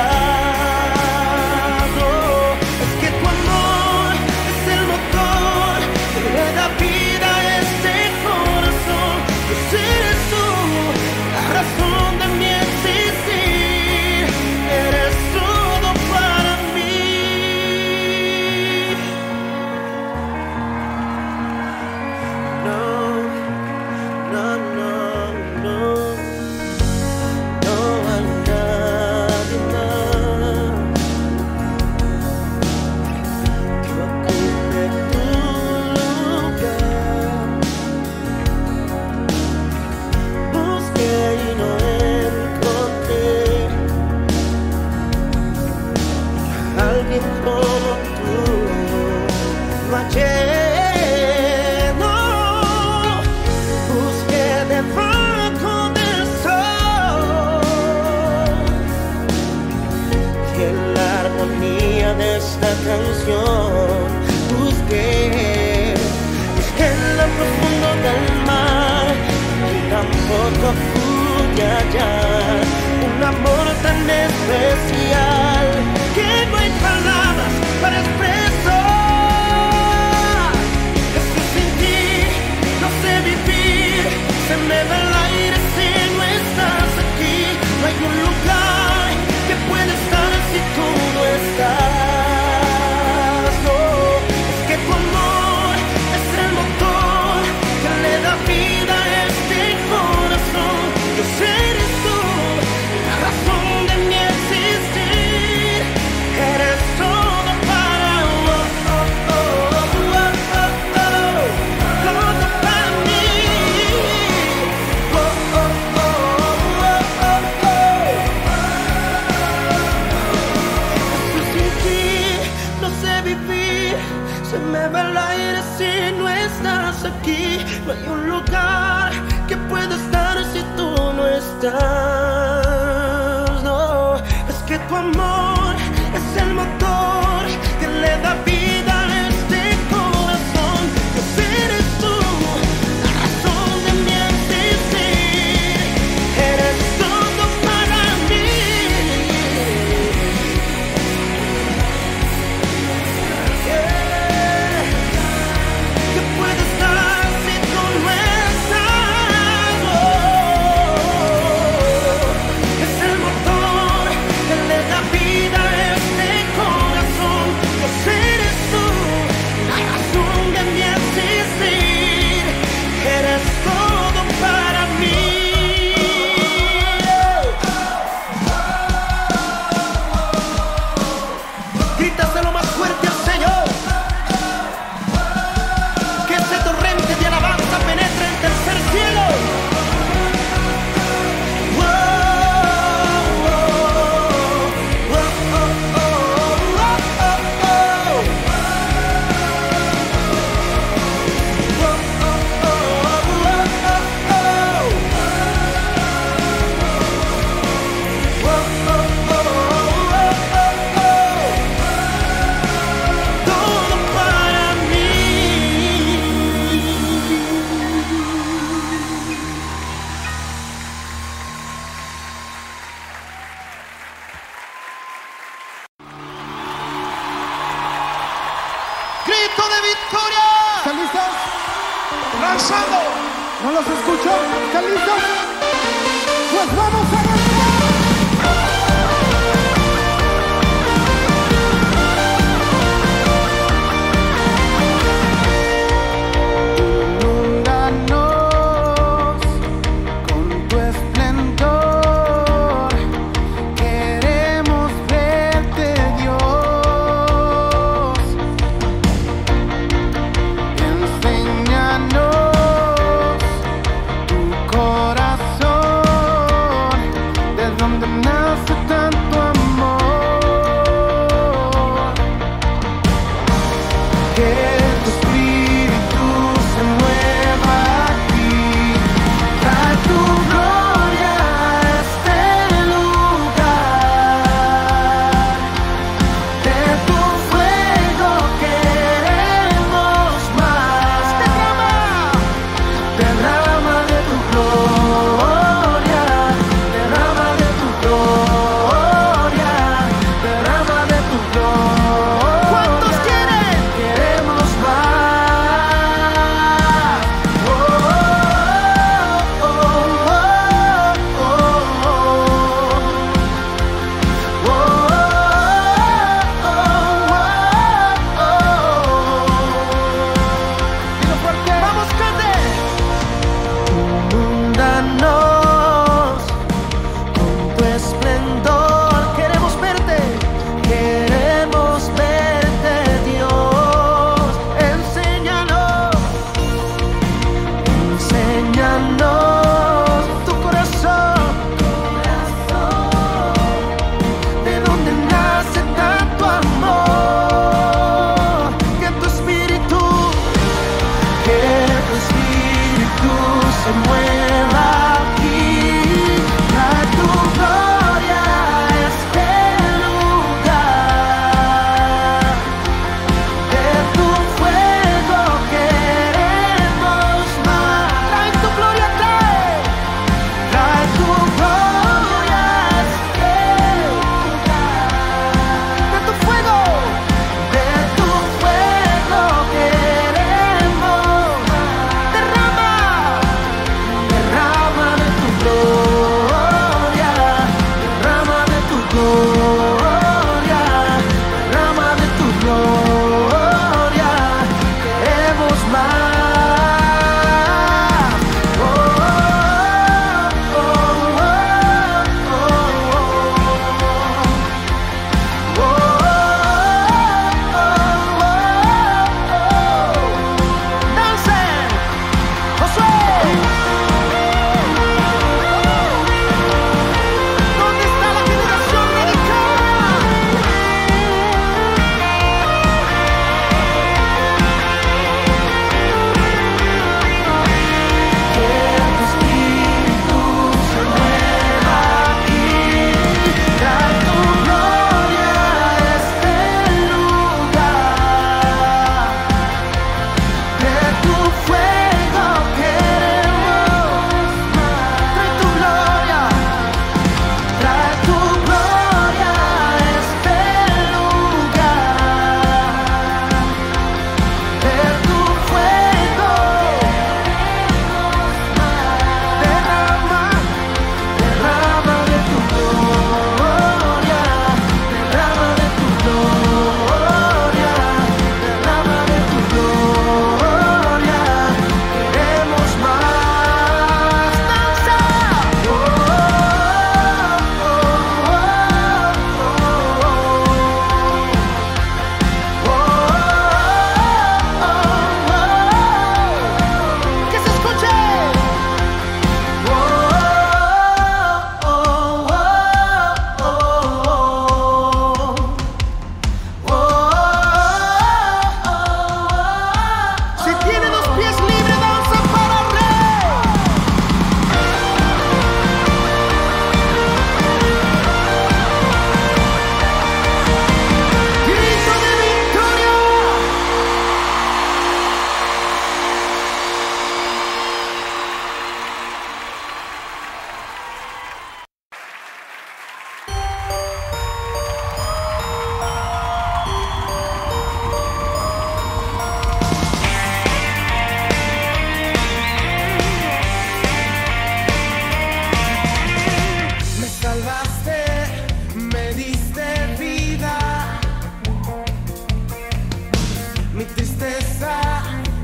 estás. Oh, es que tu amor es el motor que le da vida a este corazón. Pues eres tú la razón de mi existir. Eres todo para mí. No, no, no, no. No hay nadie más que ocupe tu lugar. Busqué y no encontré alguien como tú. No hallé, no. Busqué debajo del sol y en la armonía de esta canción busqué en lo profundo del mar y tampoco pude hallar un amor tan especial que no hay palabras para expresar. Es que sin ti no sé vivir, se me va el aire si no estás aquí. No hay un lugar que pueda estar si tú no estás. No, es que tu amor es el motor que le da vida a este corazón. Dios, eres tú la razón de mi existir. Eres todo para todo para mí. Sin ti no sé vivir, se me va el aire si no estás aquí. No hay un lugar que pueda estar si tú no estás. No, es que tu amor es el motor que le da vida a este corazón. Dios, eres tú la razón de mi existir. Eres todo para mí. Que puede estar si tú no estás. Oh, es el motor que le da vida a este corazón. Pues eres tú la razón de mi existir. Eres todo para mí. Grítaselo más fuerte al Señor. Que este torrente de alabanza penetre el tercer cielo. Todo para mí. Grito de victoria. ¿Están listos? Lanzando. ¿No los escucho? ¿Están listos? Pues vamos a ver. Inúndanos con tu esplendor. Queremos verte, Dios. Enséñanos tu corazón.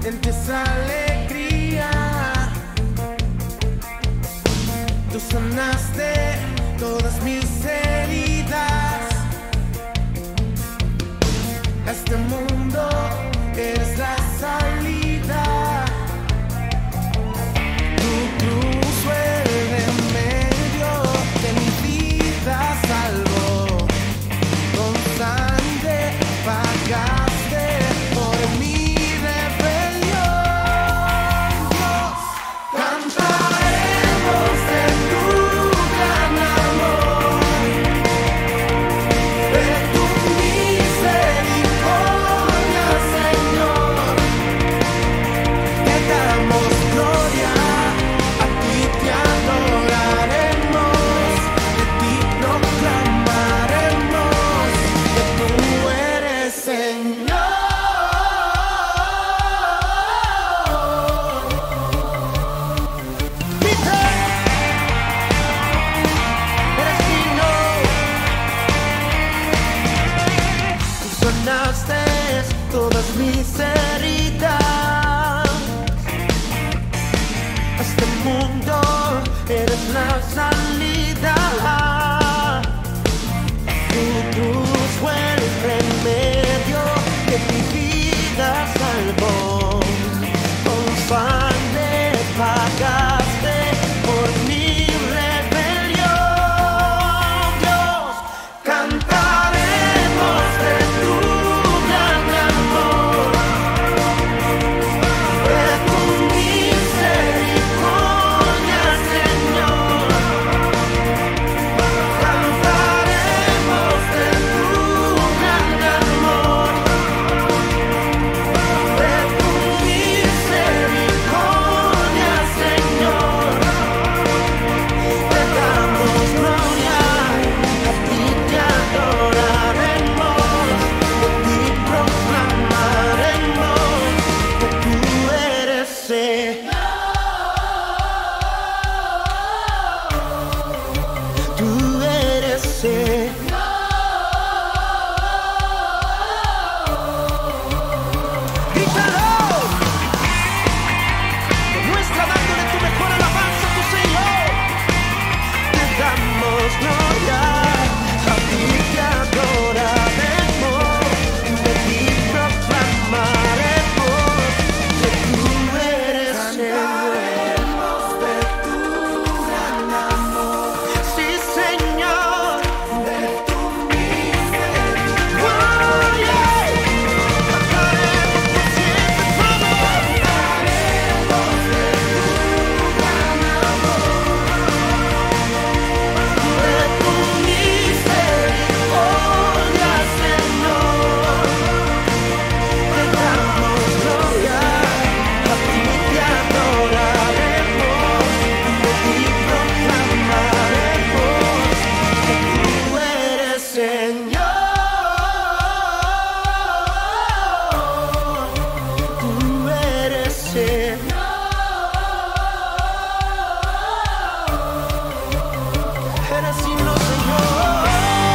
en ti es alegría. Tú sanaste todas mis heridas. A este mundo eres la salida. Tu cruz fue el remedio que mi vida salvó. Con sangre pagaste por mi rebelión. Dios, cantaremos de tu gran amor, de tu misericordia, Señor. Te damos gloria, a ti te adoraremos, de ti proclamaremos que tú eres Señor. Dice, eres digno. Tú sanaste todas mis heridas. A este mundo eres la salida. Tu cruz fue el remedio que mi vida salvó. Con sangre pagaste por mi rebelión. Dios, cantaremos de tu gran amor, de tu misericordia, Señor. Cantaremos de tu gran amor, de tu misericordia, Señor. Te damos gloria, a ti te adoraremos, de ti proclamaremos que tú eres Señor. Tú eres Señor. Grítalo. Demuestra dándole tu mejor alabanza a tu Señor. Te damos gloria, a ti te adoraremos, de ti proclamaremos que tú eres Señor. De tu gran amor, sí, Señor, de tu misericordia. Cantaremos por siempre tu amor. Cantaremos de tu gran amor, de tu misericordia, Señor. Te damos gloria, a ti te adoraremos, de ti proclamaremos que tú eres Señor. Tú eres Señor. Eres digno, Señor.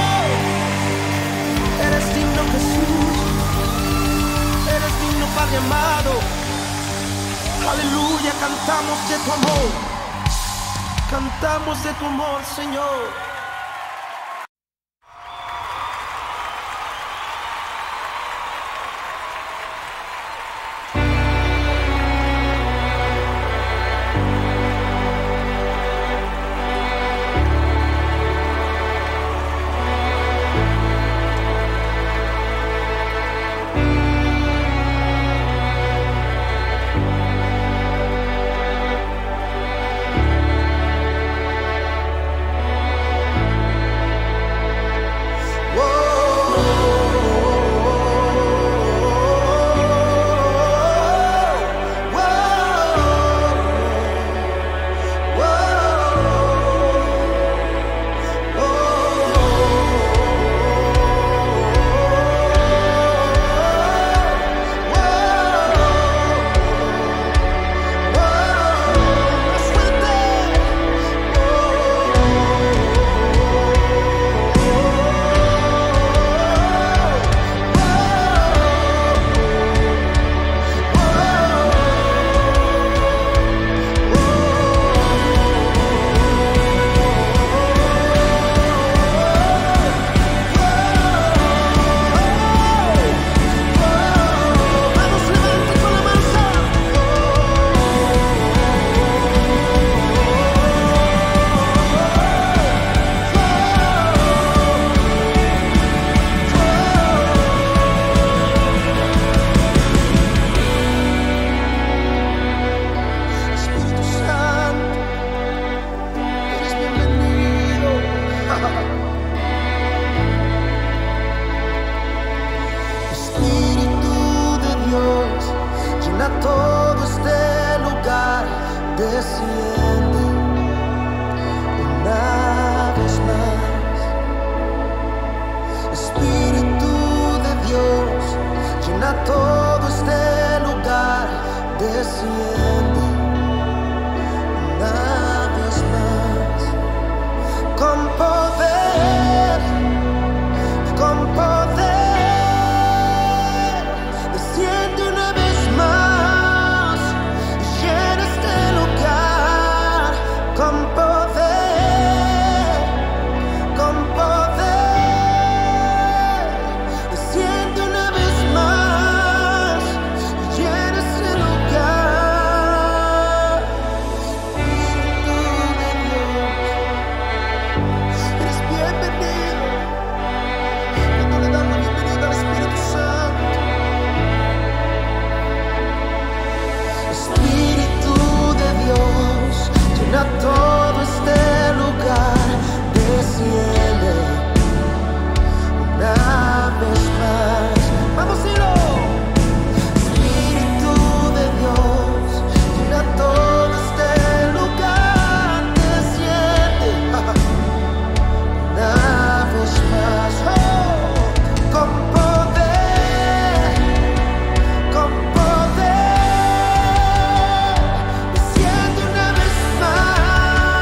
Eres digno, Jesús. Eres digno, Padre amado. Aleluya, cantamos de tu amor. Cantamos de tu amor, Señor. todo este lugar, desciende una vez más. Espíritu de Dios, llena todo este lugar, desciende una vez más. Con poder, con poder, desciende una vez más, llena este lugar. Con poder, con poder, desciende una vez más, llena este lugar. Espíritu de Dios, eres bienvenido. Cuando le dan la bienvenida al Espíritu Santo. Espíritu de Dios, llena todo este lugar, desciende una vez más. Vamos, Ciro. Espíritu de Dios, llena todo este lugar, desciende una vez más. Oh, con poder, con poder, desciende una vez más,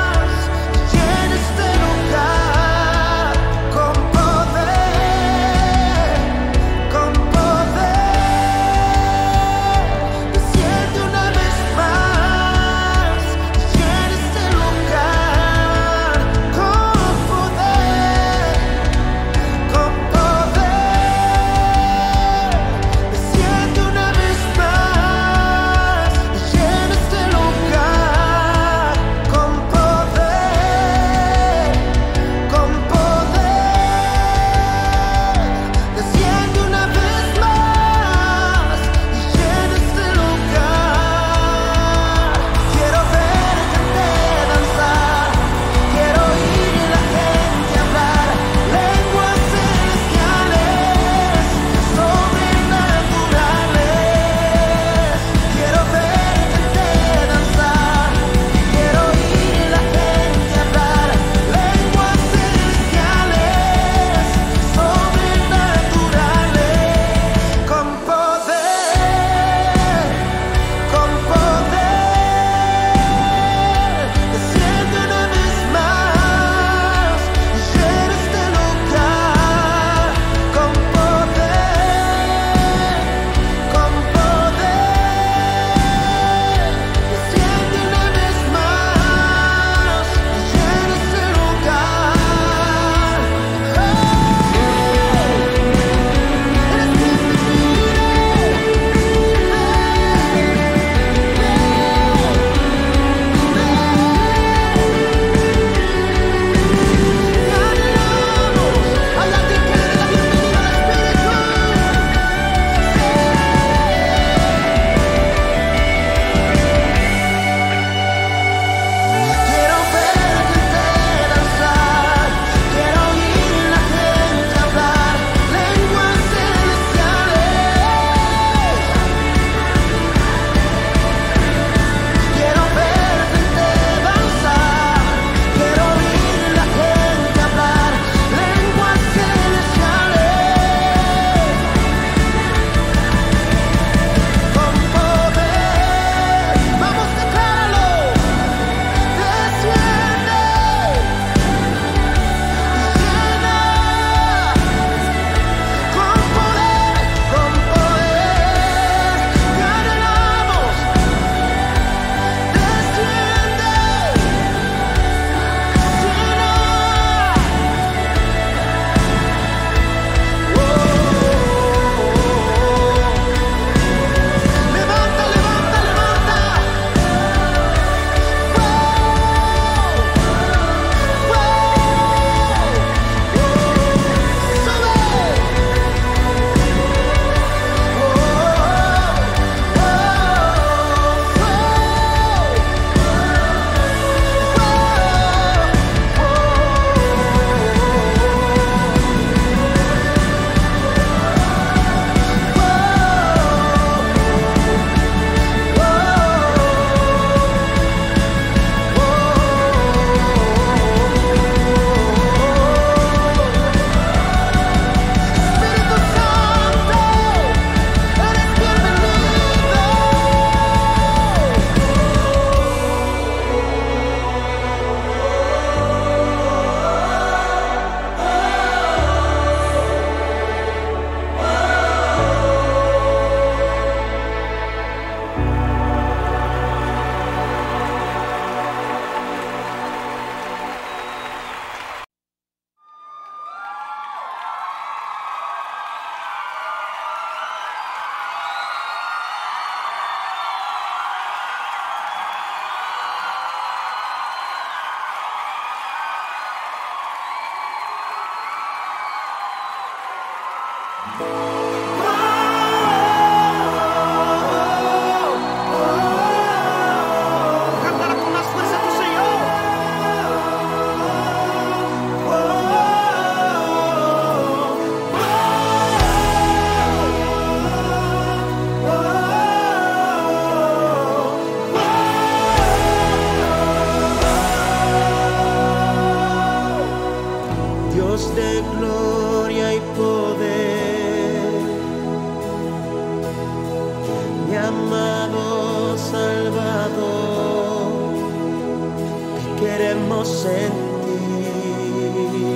amado Salvador, te queremos sentir,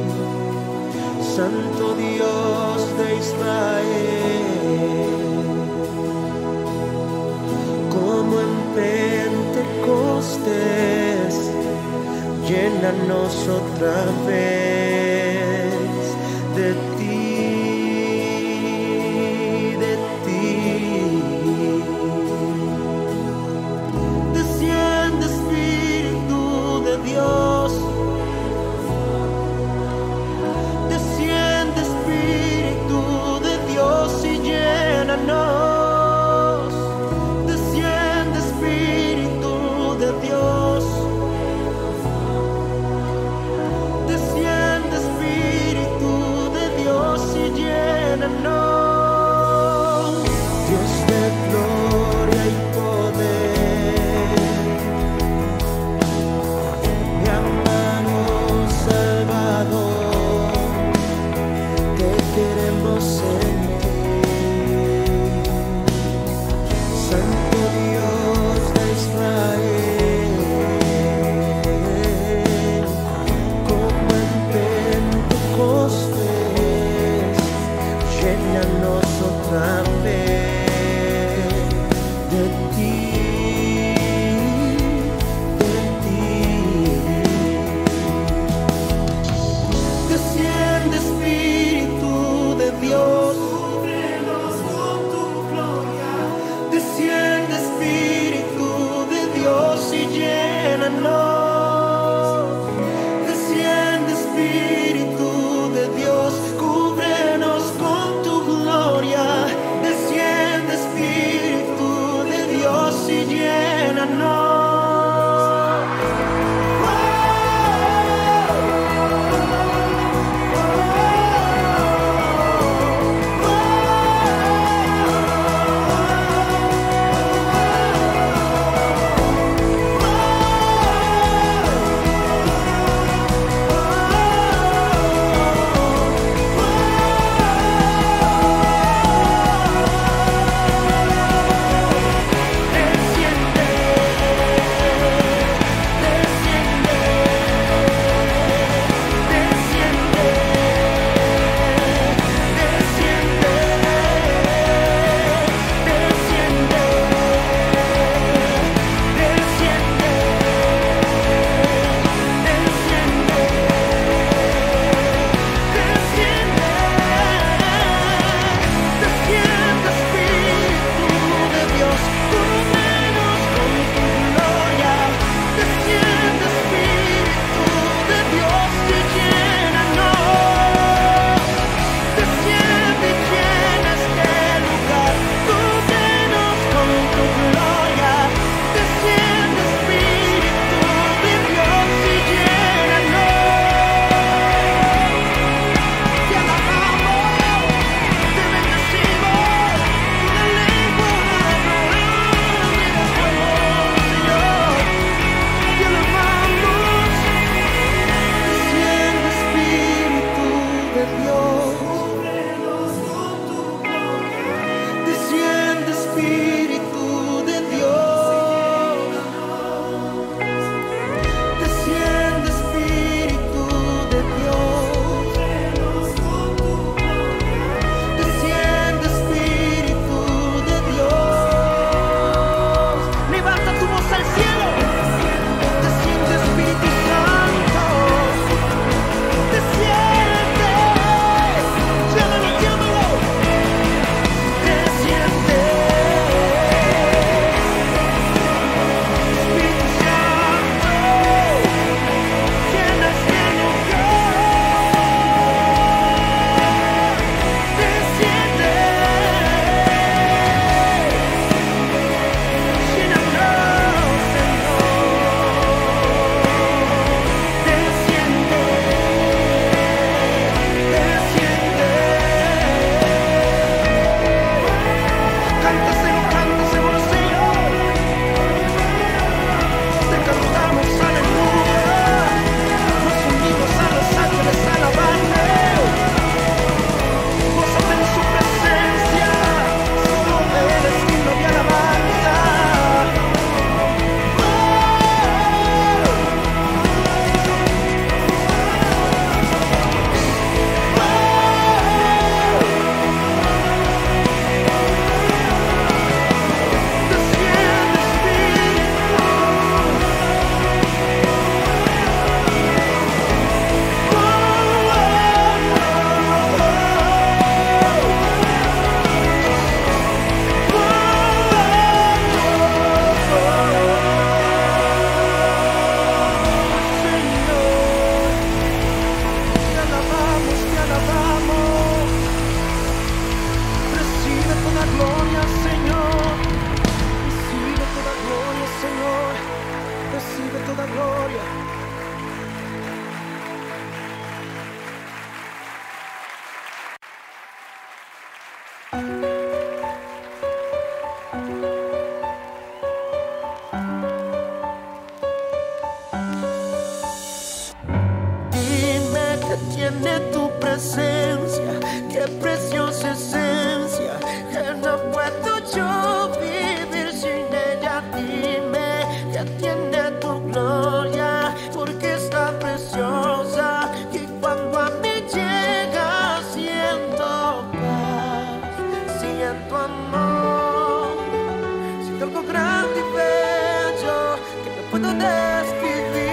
Santo Dios de Israel, como en Pentecostés, llénanos otra vez de ti, de ti. Desciende Espíritu de Dios, desciende Espíritu de Dios y llénanos. Desciende Espíritu de Dios, desciende Espíritu de Dios y llénanos. Dios de gloria y poder, mi amado Salvador, te queremos sentir, Santo Dios de Israel, como en Pentecostés, llénanos otra vez de ti, de ti. Desciende Espíritu de Dios, cúbrenos con tu gloria. Desciende Espíritu de Dios y llénanos. Desciende Espíritu de Dios, cúbrenos con tu gloria. Desciende Espíritu de Dios y llénanos. Desciende. tiene tu presencia, qué preciosa esencia, que no puedo yo vivir sin ella. Dime que tiene tu gloria, porque está preciosa, y cuando a mí llega siento paz, siento amor, siento algo grande y bello que no puedo describir.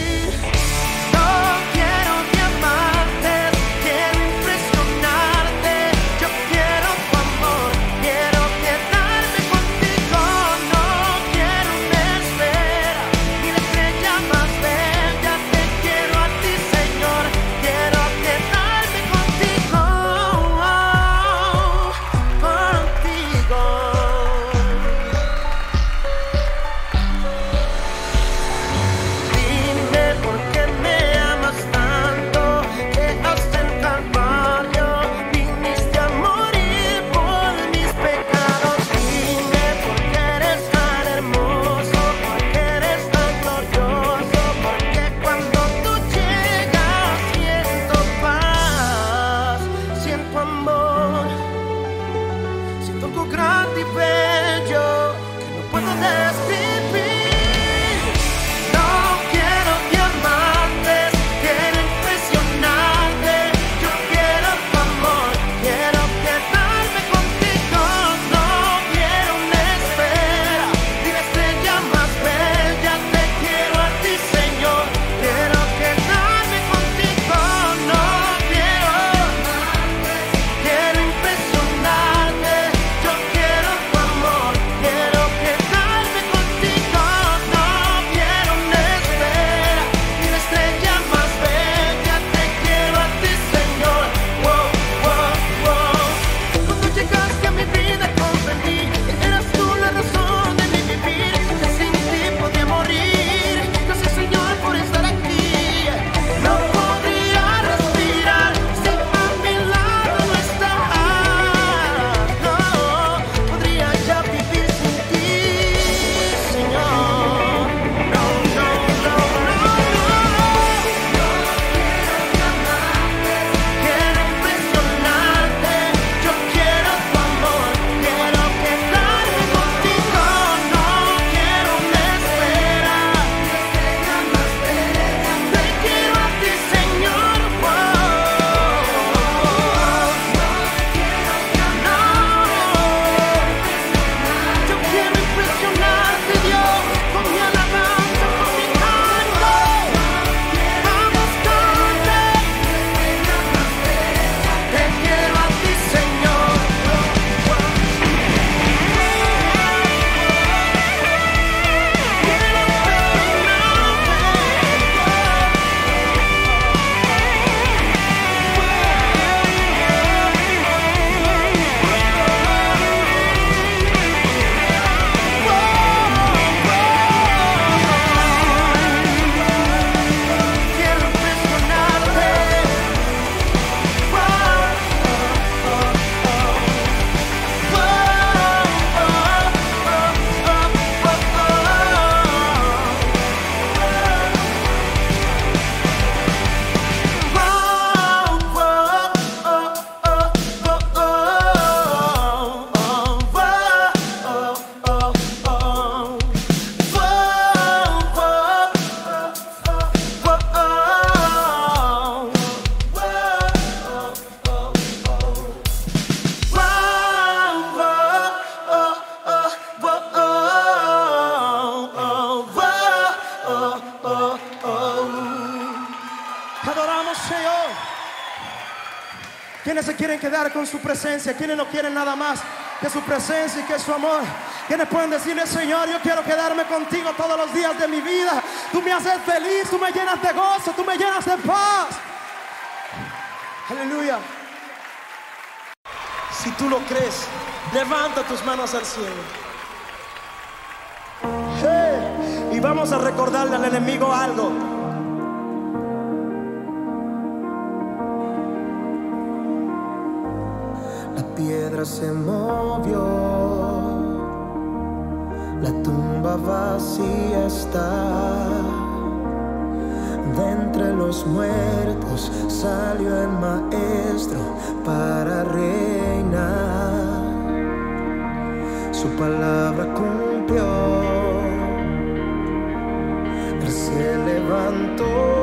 ¿Quiénes se quieren quedar con su presencia? ¿Quiénes no quieren nada más que su presencia y que su amor? ¿Quiénes pueden decirle: Señor, yo quiero quedarme contigo todos los días de mi vida? Tú me haces feliz, tú me llenas de gozo, tú me llenas de paz. Aleluya. Si tú lo crees, levanta tus manos al cielo. Hey, y vamos a recordarle al enemigo algo. La piedra se movió, la tumba vacía está. De entre los muertos salió el Maestro para reinar. Su palabra cumplió, Él se levantó.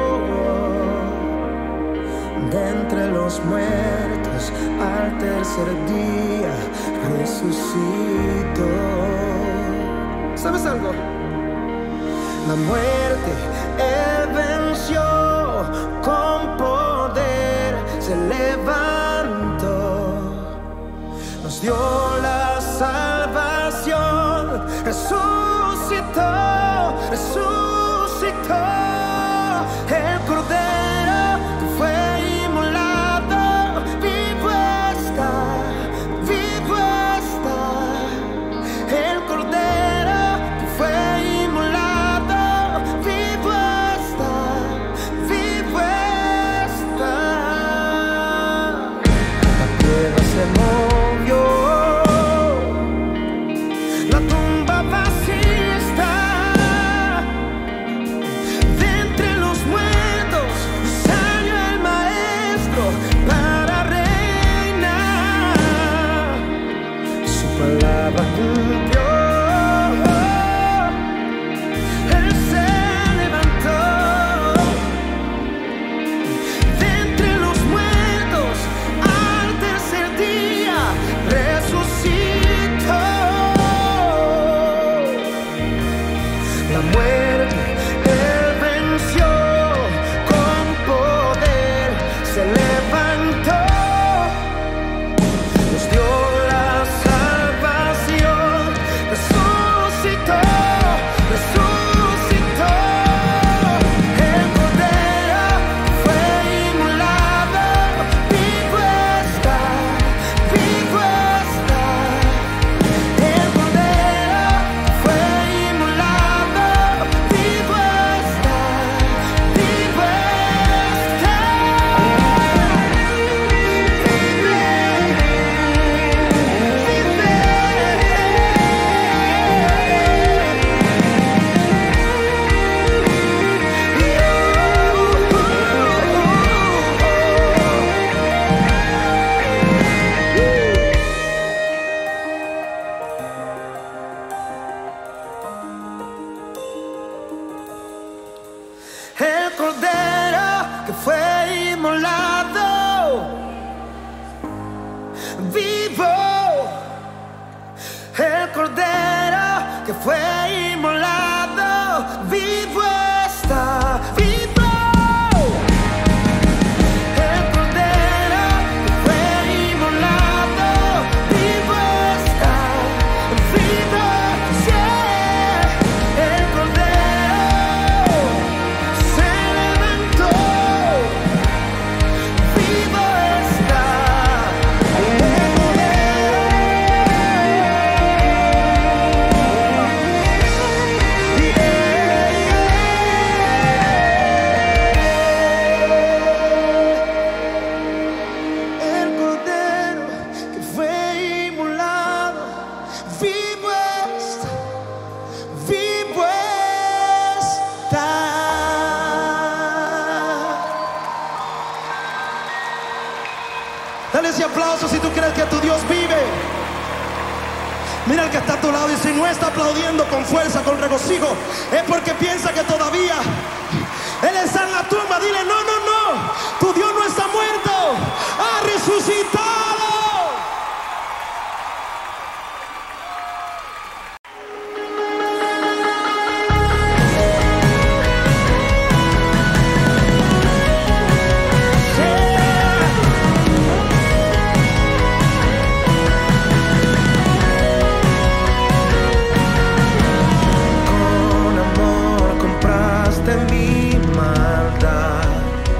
De entre los muertos al tercer día resucitó. ¿Sabes algo? La muerte Él venció, con poder se levantó, nos dio la salvación, resucitó, resucitó. El Cordero que fue inmolado, vivo está, vivo está. El Cordero que fue inmolado, vivo está, vivo está. La tierra se movió, la tumba vacía está. De entre los muertos salió el Maestro para reinar. Su palabra cumplió. Él se levantó. De entre los muertos al tercer día resucitó. La muerte Él venció, con poder se levantó, nos dio la salvación, resucitó, resucitó. El Cordero fue inmolado, vivo está, vivo está. El Cordero fue inmolado, vivo está, vivo está. El Cordero que fue inmolado, vivo. El Cordero que fue inmolado, vivo está, vivo. El Cordero que fue inmolado, vivo está, vivo. Sí. El Cordero se levantó, vivo está. El Cordero que fue inmolado, vivo está, vivo está. Dale ese aplauso si tú crees que tu Dios vive. Mira al que está a tu lado y si no está aplaudiendo con fuerza, con regocijo, es porque piensa que todavía Él está en la tumba. Dile, no, no, no, tu Dios no está muerto, ha resucitado. Con amor compraste mi maldad.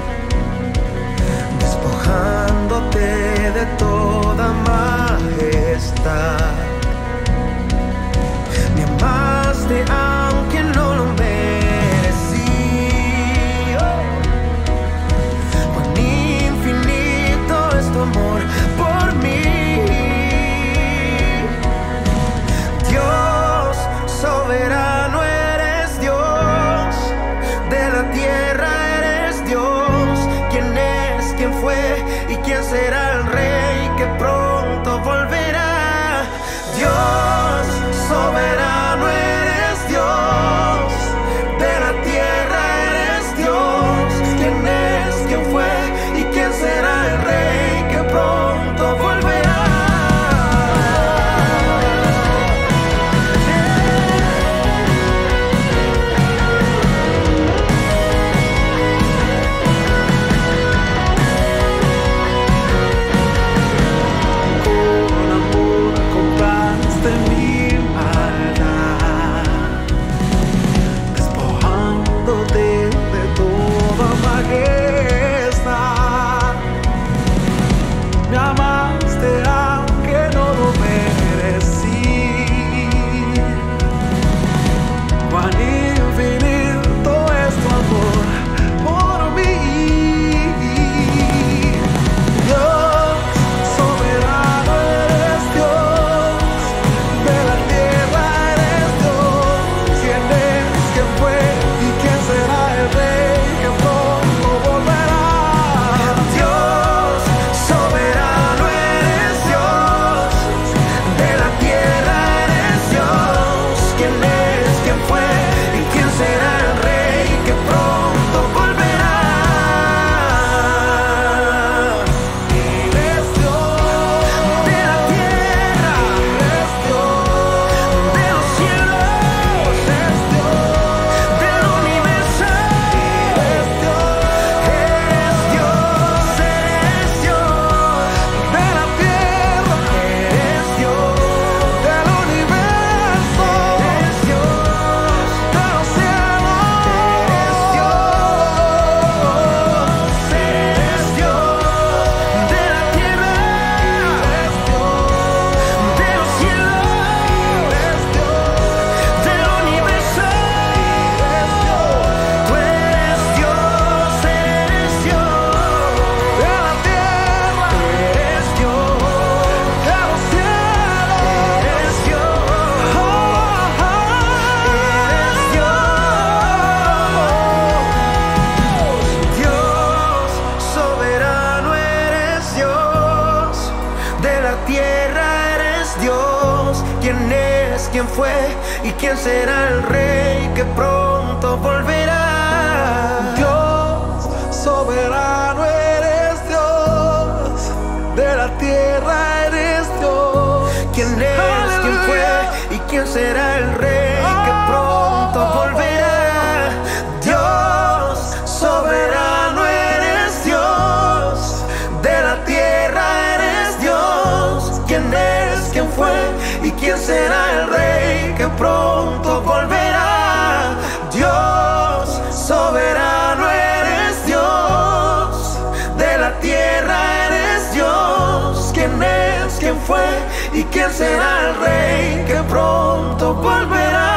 y quién será el rey que pronto volverá. Dios soberano eres Dios, de la tierra eres Dios. ¿Quién es? Aleluya. ¿Quién fue? ¿Y quién será el rey que pronto volverá? Dios soberano eres Dios, de la tierra eres Dios. ¿Quién es? ¿Quién fue? ¿Y quién será el rey que pronto volverá? Dios soberano eres Dios, de la tierra eres Dios. ¿Quién es? ¿Quién fue? ¿Y quién será el rey que pronto volverá?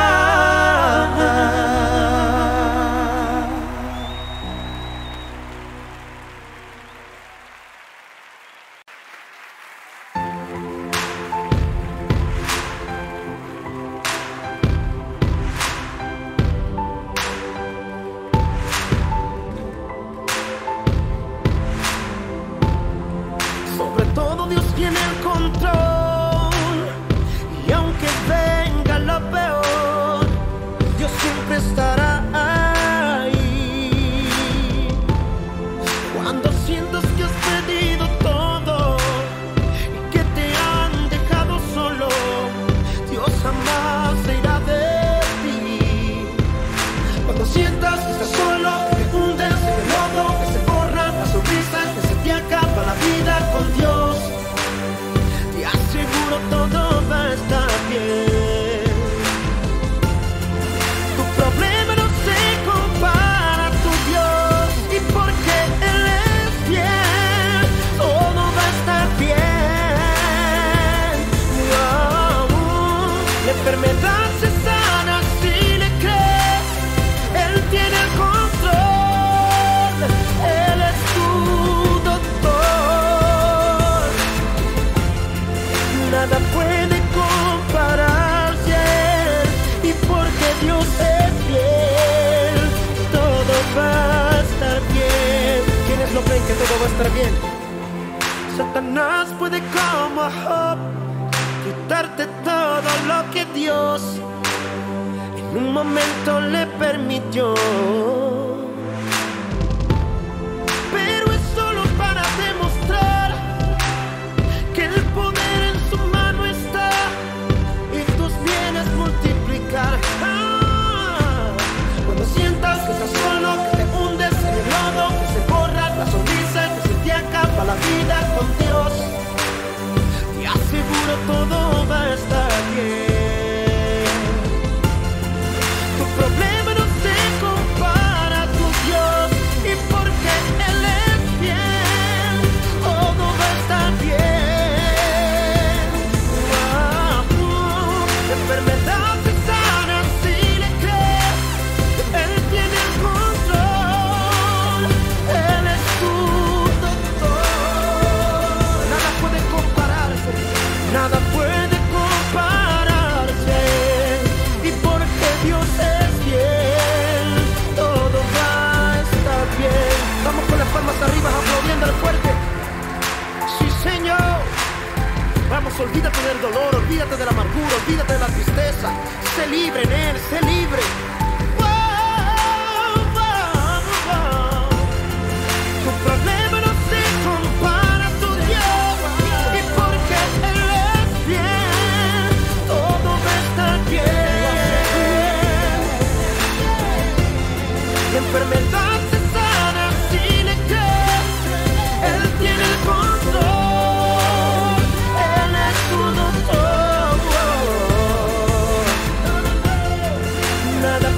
Sobre todo Dios tiene el control, y aunque venga lo peor, Dios siempre estará ahí. Cuando sientas que has perdido todo y que te han dejado solo, Dios jamás se irá de ti. Cuando sientas que estás solo, que hundes en el lodo, que se borran las sonrisas, que se te acaba la vida con Dios, te aseguro todo va a estar bien. Tu problema no se compara a tu Dios, y porque Él es fiel, todo va a estar bien. La enfermedad se sana si le crees, Él tiene el control, Él es tu doctor. Nada puede compararse a Él, y porque Dios es fiel, todo va a estar bien. ¿Quiénes lo creen que todo va a estar bien? Satanás puede como Job quitarte todo lo que Dios en un momento le permitió, pero es solo para demostrar que el poder en su mano está y tus bienes multiplicar. Cuando sientas que estás solo, que te hundes en el lodo, que se borra la sonrisa, que se te acaba la vida con Dios, te aseguro todo va a estar bien. Tu problema no se compara a tu Dios, y porque Él es fiel, todo va a estar bien. La enfermedad se sana si le crees, Él tiene el control, Él es tu doctor. Nada puede compararse, nada puede compararse, y porque Dios es fiel, todo va a estar bien. Vamos con las palmas arriba aplaudiendo al fuerte. Sí, Señor. Vamos, olvídate del dolor, olvídate de la amargura, olvídate de la tristeza. Sé libre en Él, sé libre. Tu problema no se compara a tu Dios, y porque Él es fiel, todo va a estar bien. La enfermedad se sana si le crees, Él tiene el control, Él es tu doctor. Nada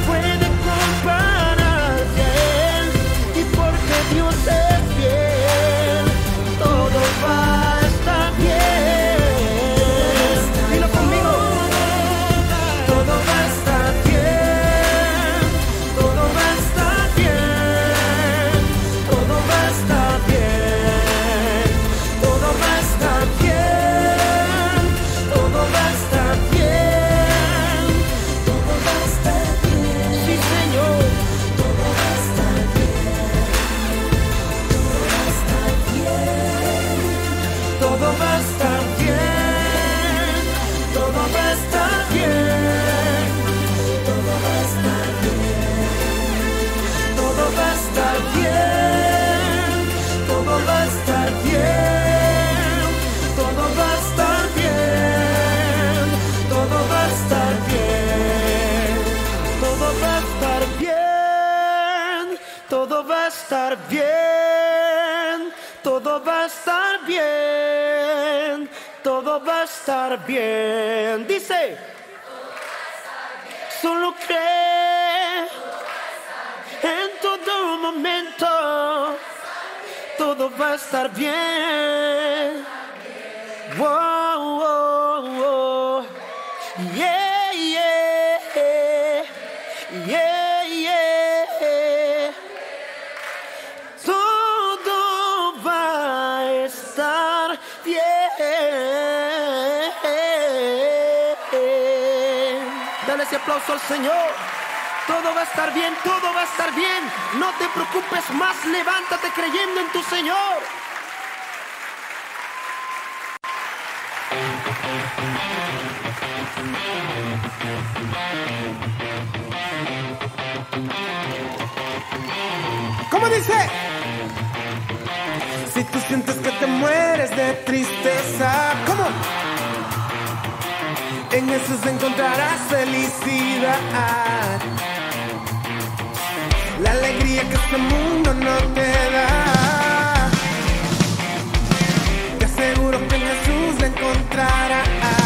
estar bien, todo va a estar bien, todo va a estar bien. Dice, solo cree en todo momento, todo va a estar bien. Wow, wow, wow. Yeah, yeah, yeah, yeah. Todo va a estar bien. Dale ese aplauso al Señor. Todo va a estar bien, todo va a estar bien. No te preocupes más, levántate creyendo en tu Señor. ¿Cómo dice? Si tú sientes que te mueres de tristeza, ¿cómo? En Jesús encontrarás felicidad. La alegría que este mundo no te da. Te aseguro que en Jesús la encontrarás.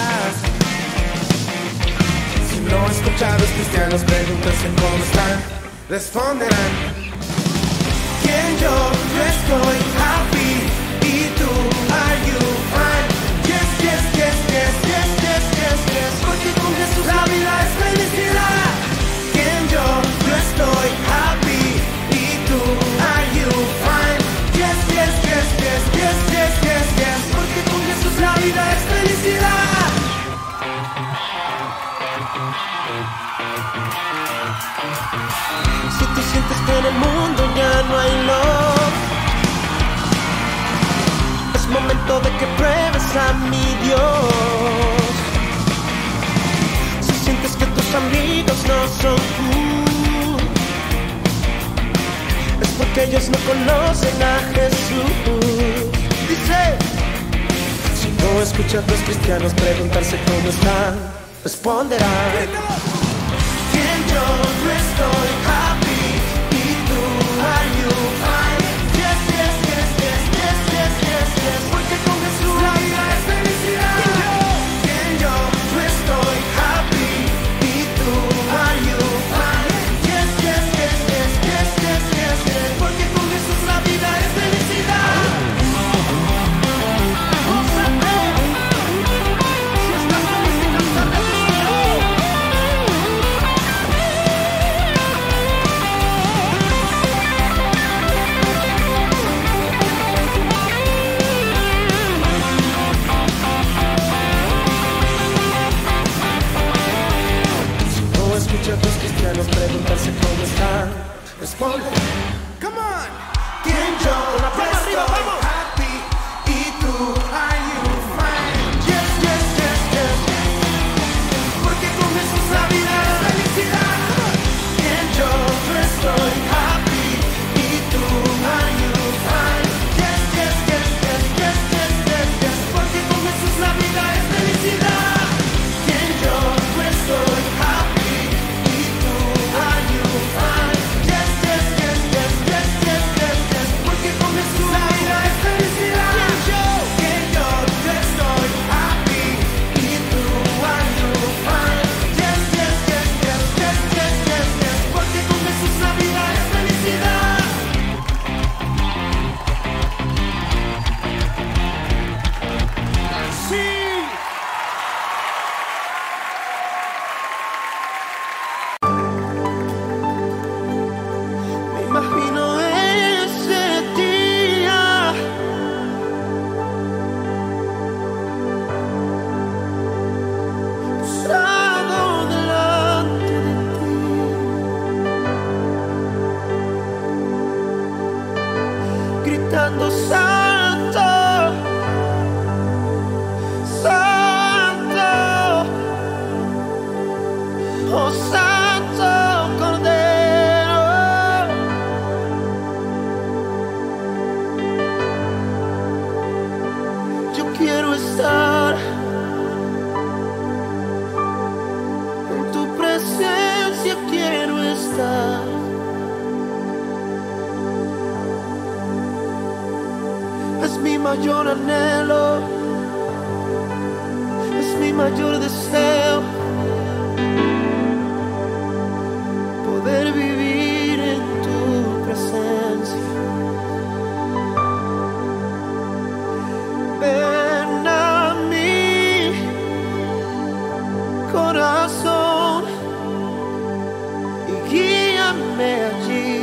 Si no has escuchado a los cristianos, pregúntense cómo están, responderán. ¿Quién yo? Yo estoy happy. ¿Y tú? Are you fine? Yes, yes, yes, yes, yes, yes, yes, yes. Porque con Jesús la vida es felicidad. ¿Quién yo? Yo estoy happy. ¿Y tú? Are you fine? Yes, yes, yes, yes, yes, yes, yes, yes. Porque con Jesús la vida es felicidad. Si tú sientes que en el mundo ya no hay love, es momento de que pruebes a mi Dios. Si sientes que tus amigos no son tú, es porque ellos no conocen a Jesús. Dice, si no escuchas a los cristianos preguntarse cómo están, responderán. ¿Quién yo? No estoy happy. ¿Y tú? Are you fine? Yes, yes, yes, yes, yes, yes, yes, yes. Porque con Jesús la vida es felicidad. ¿Quién yo? No estoy happy. ¿Y tú? Are you fine? Yes, yes, yes, yes, yes, yes, yes, yes. Porque con Jesús la vida es felicidad. Gózate. Si estás feliz de cantar de tu Señor. Escucha a tus cristianos preguntarse cómo están. Responde. Come on. ¿Quién yo? Una palma arriba, vamos. Happy. ¿Y tú? Are you fine? Yes, yes, yes, yes. Porque con Jesús la vida es felicidad. ¿Quién yo? Yo estoy happy. ¿Y tú? Are you fine? Yes, yes, yes, yes, yes, yes, yes, yes. Porque con Jesús la vida es felicidad. ¿Quién yo? Yo estoy happy. ¿Y tú? Are you fine? Yes, yes, yes, yes, yes, yes, yes, yes. Porque con Jesús la vida es felicidad. ¿Quién yo? Yo estoy happy. ¿Y tú? Are you fine? Yes, yes, yes, yes, yes, yes, yes, yes. Porque con Jesús la vida es felicidad. Sí. Me imagino ese día, postrado delante de ti, gritando santo, santo, oh santo Cordero. Yo quiero estar en tu presencia, quiero estar. mayor anhelo, es mi mayor deseo, poder vivir en tu presencia. Ven a mi corazón y guíame allí,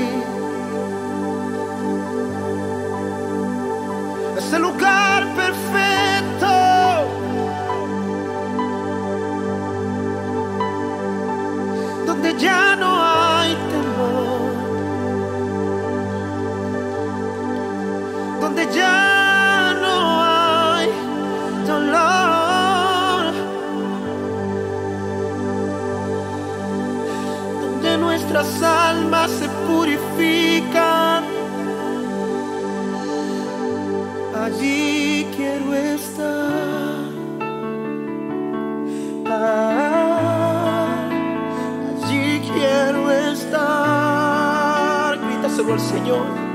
a ese lugar perfecto donde ya no hay temor, donde ya no hay dolor, donde nuestras almas se purifican. Allí quiero estar. Allí quiero estar. Grítaselo al Señor.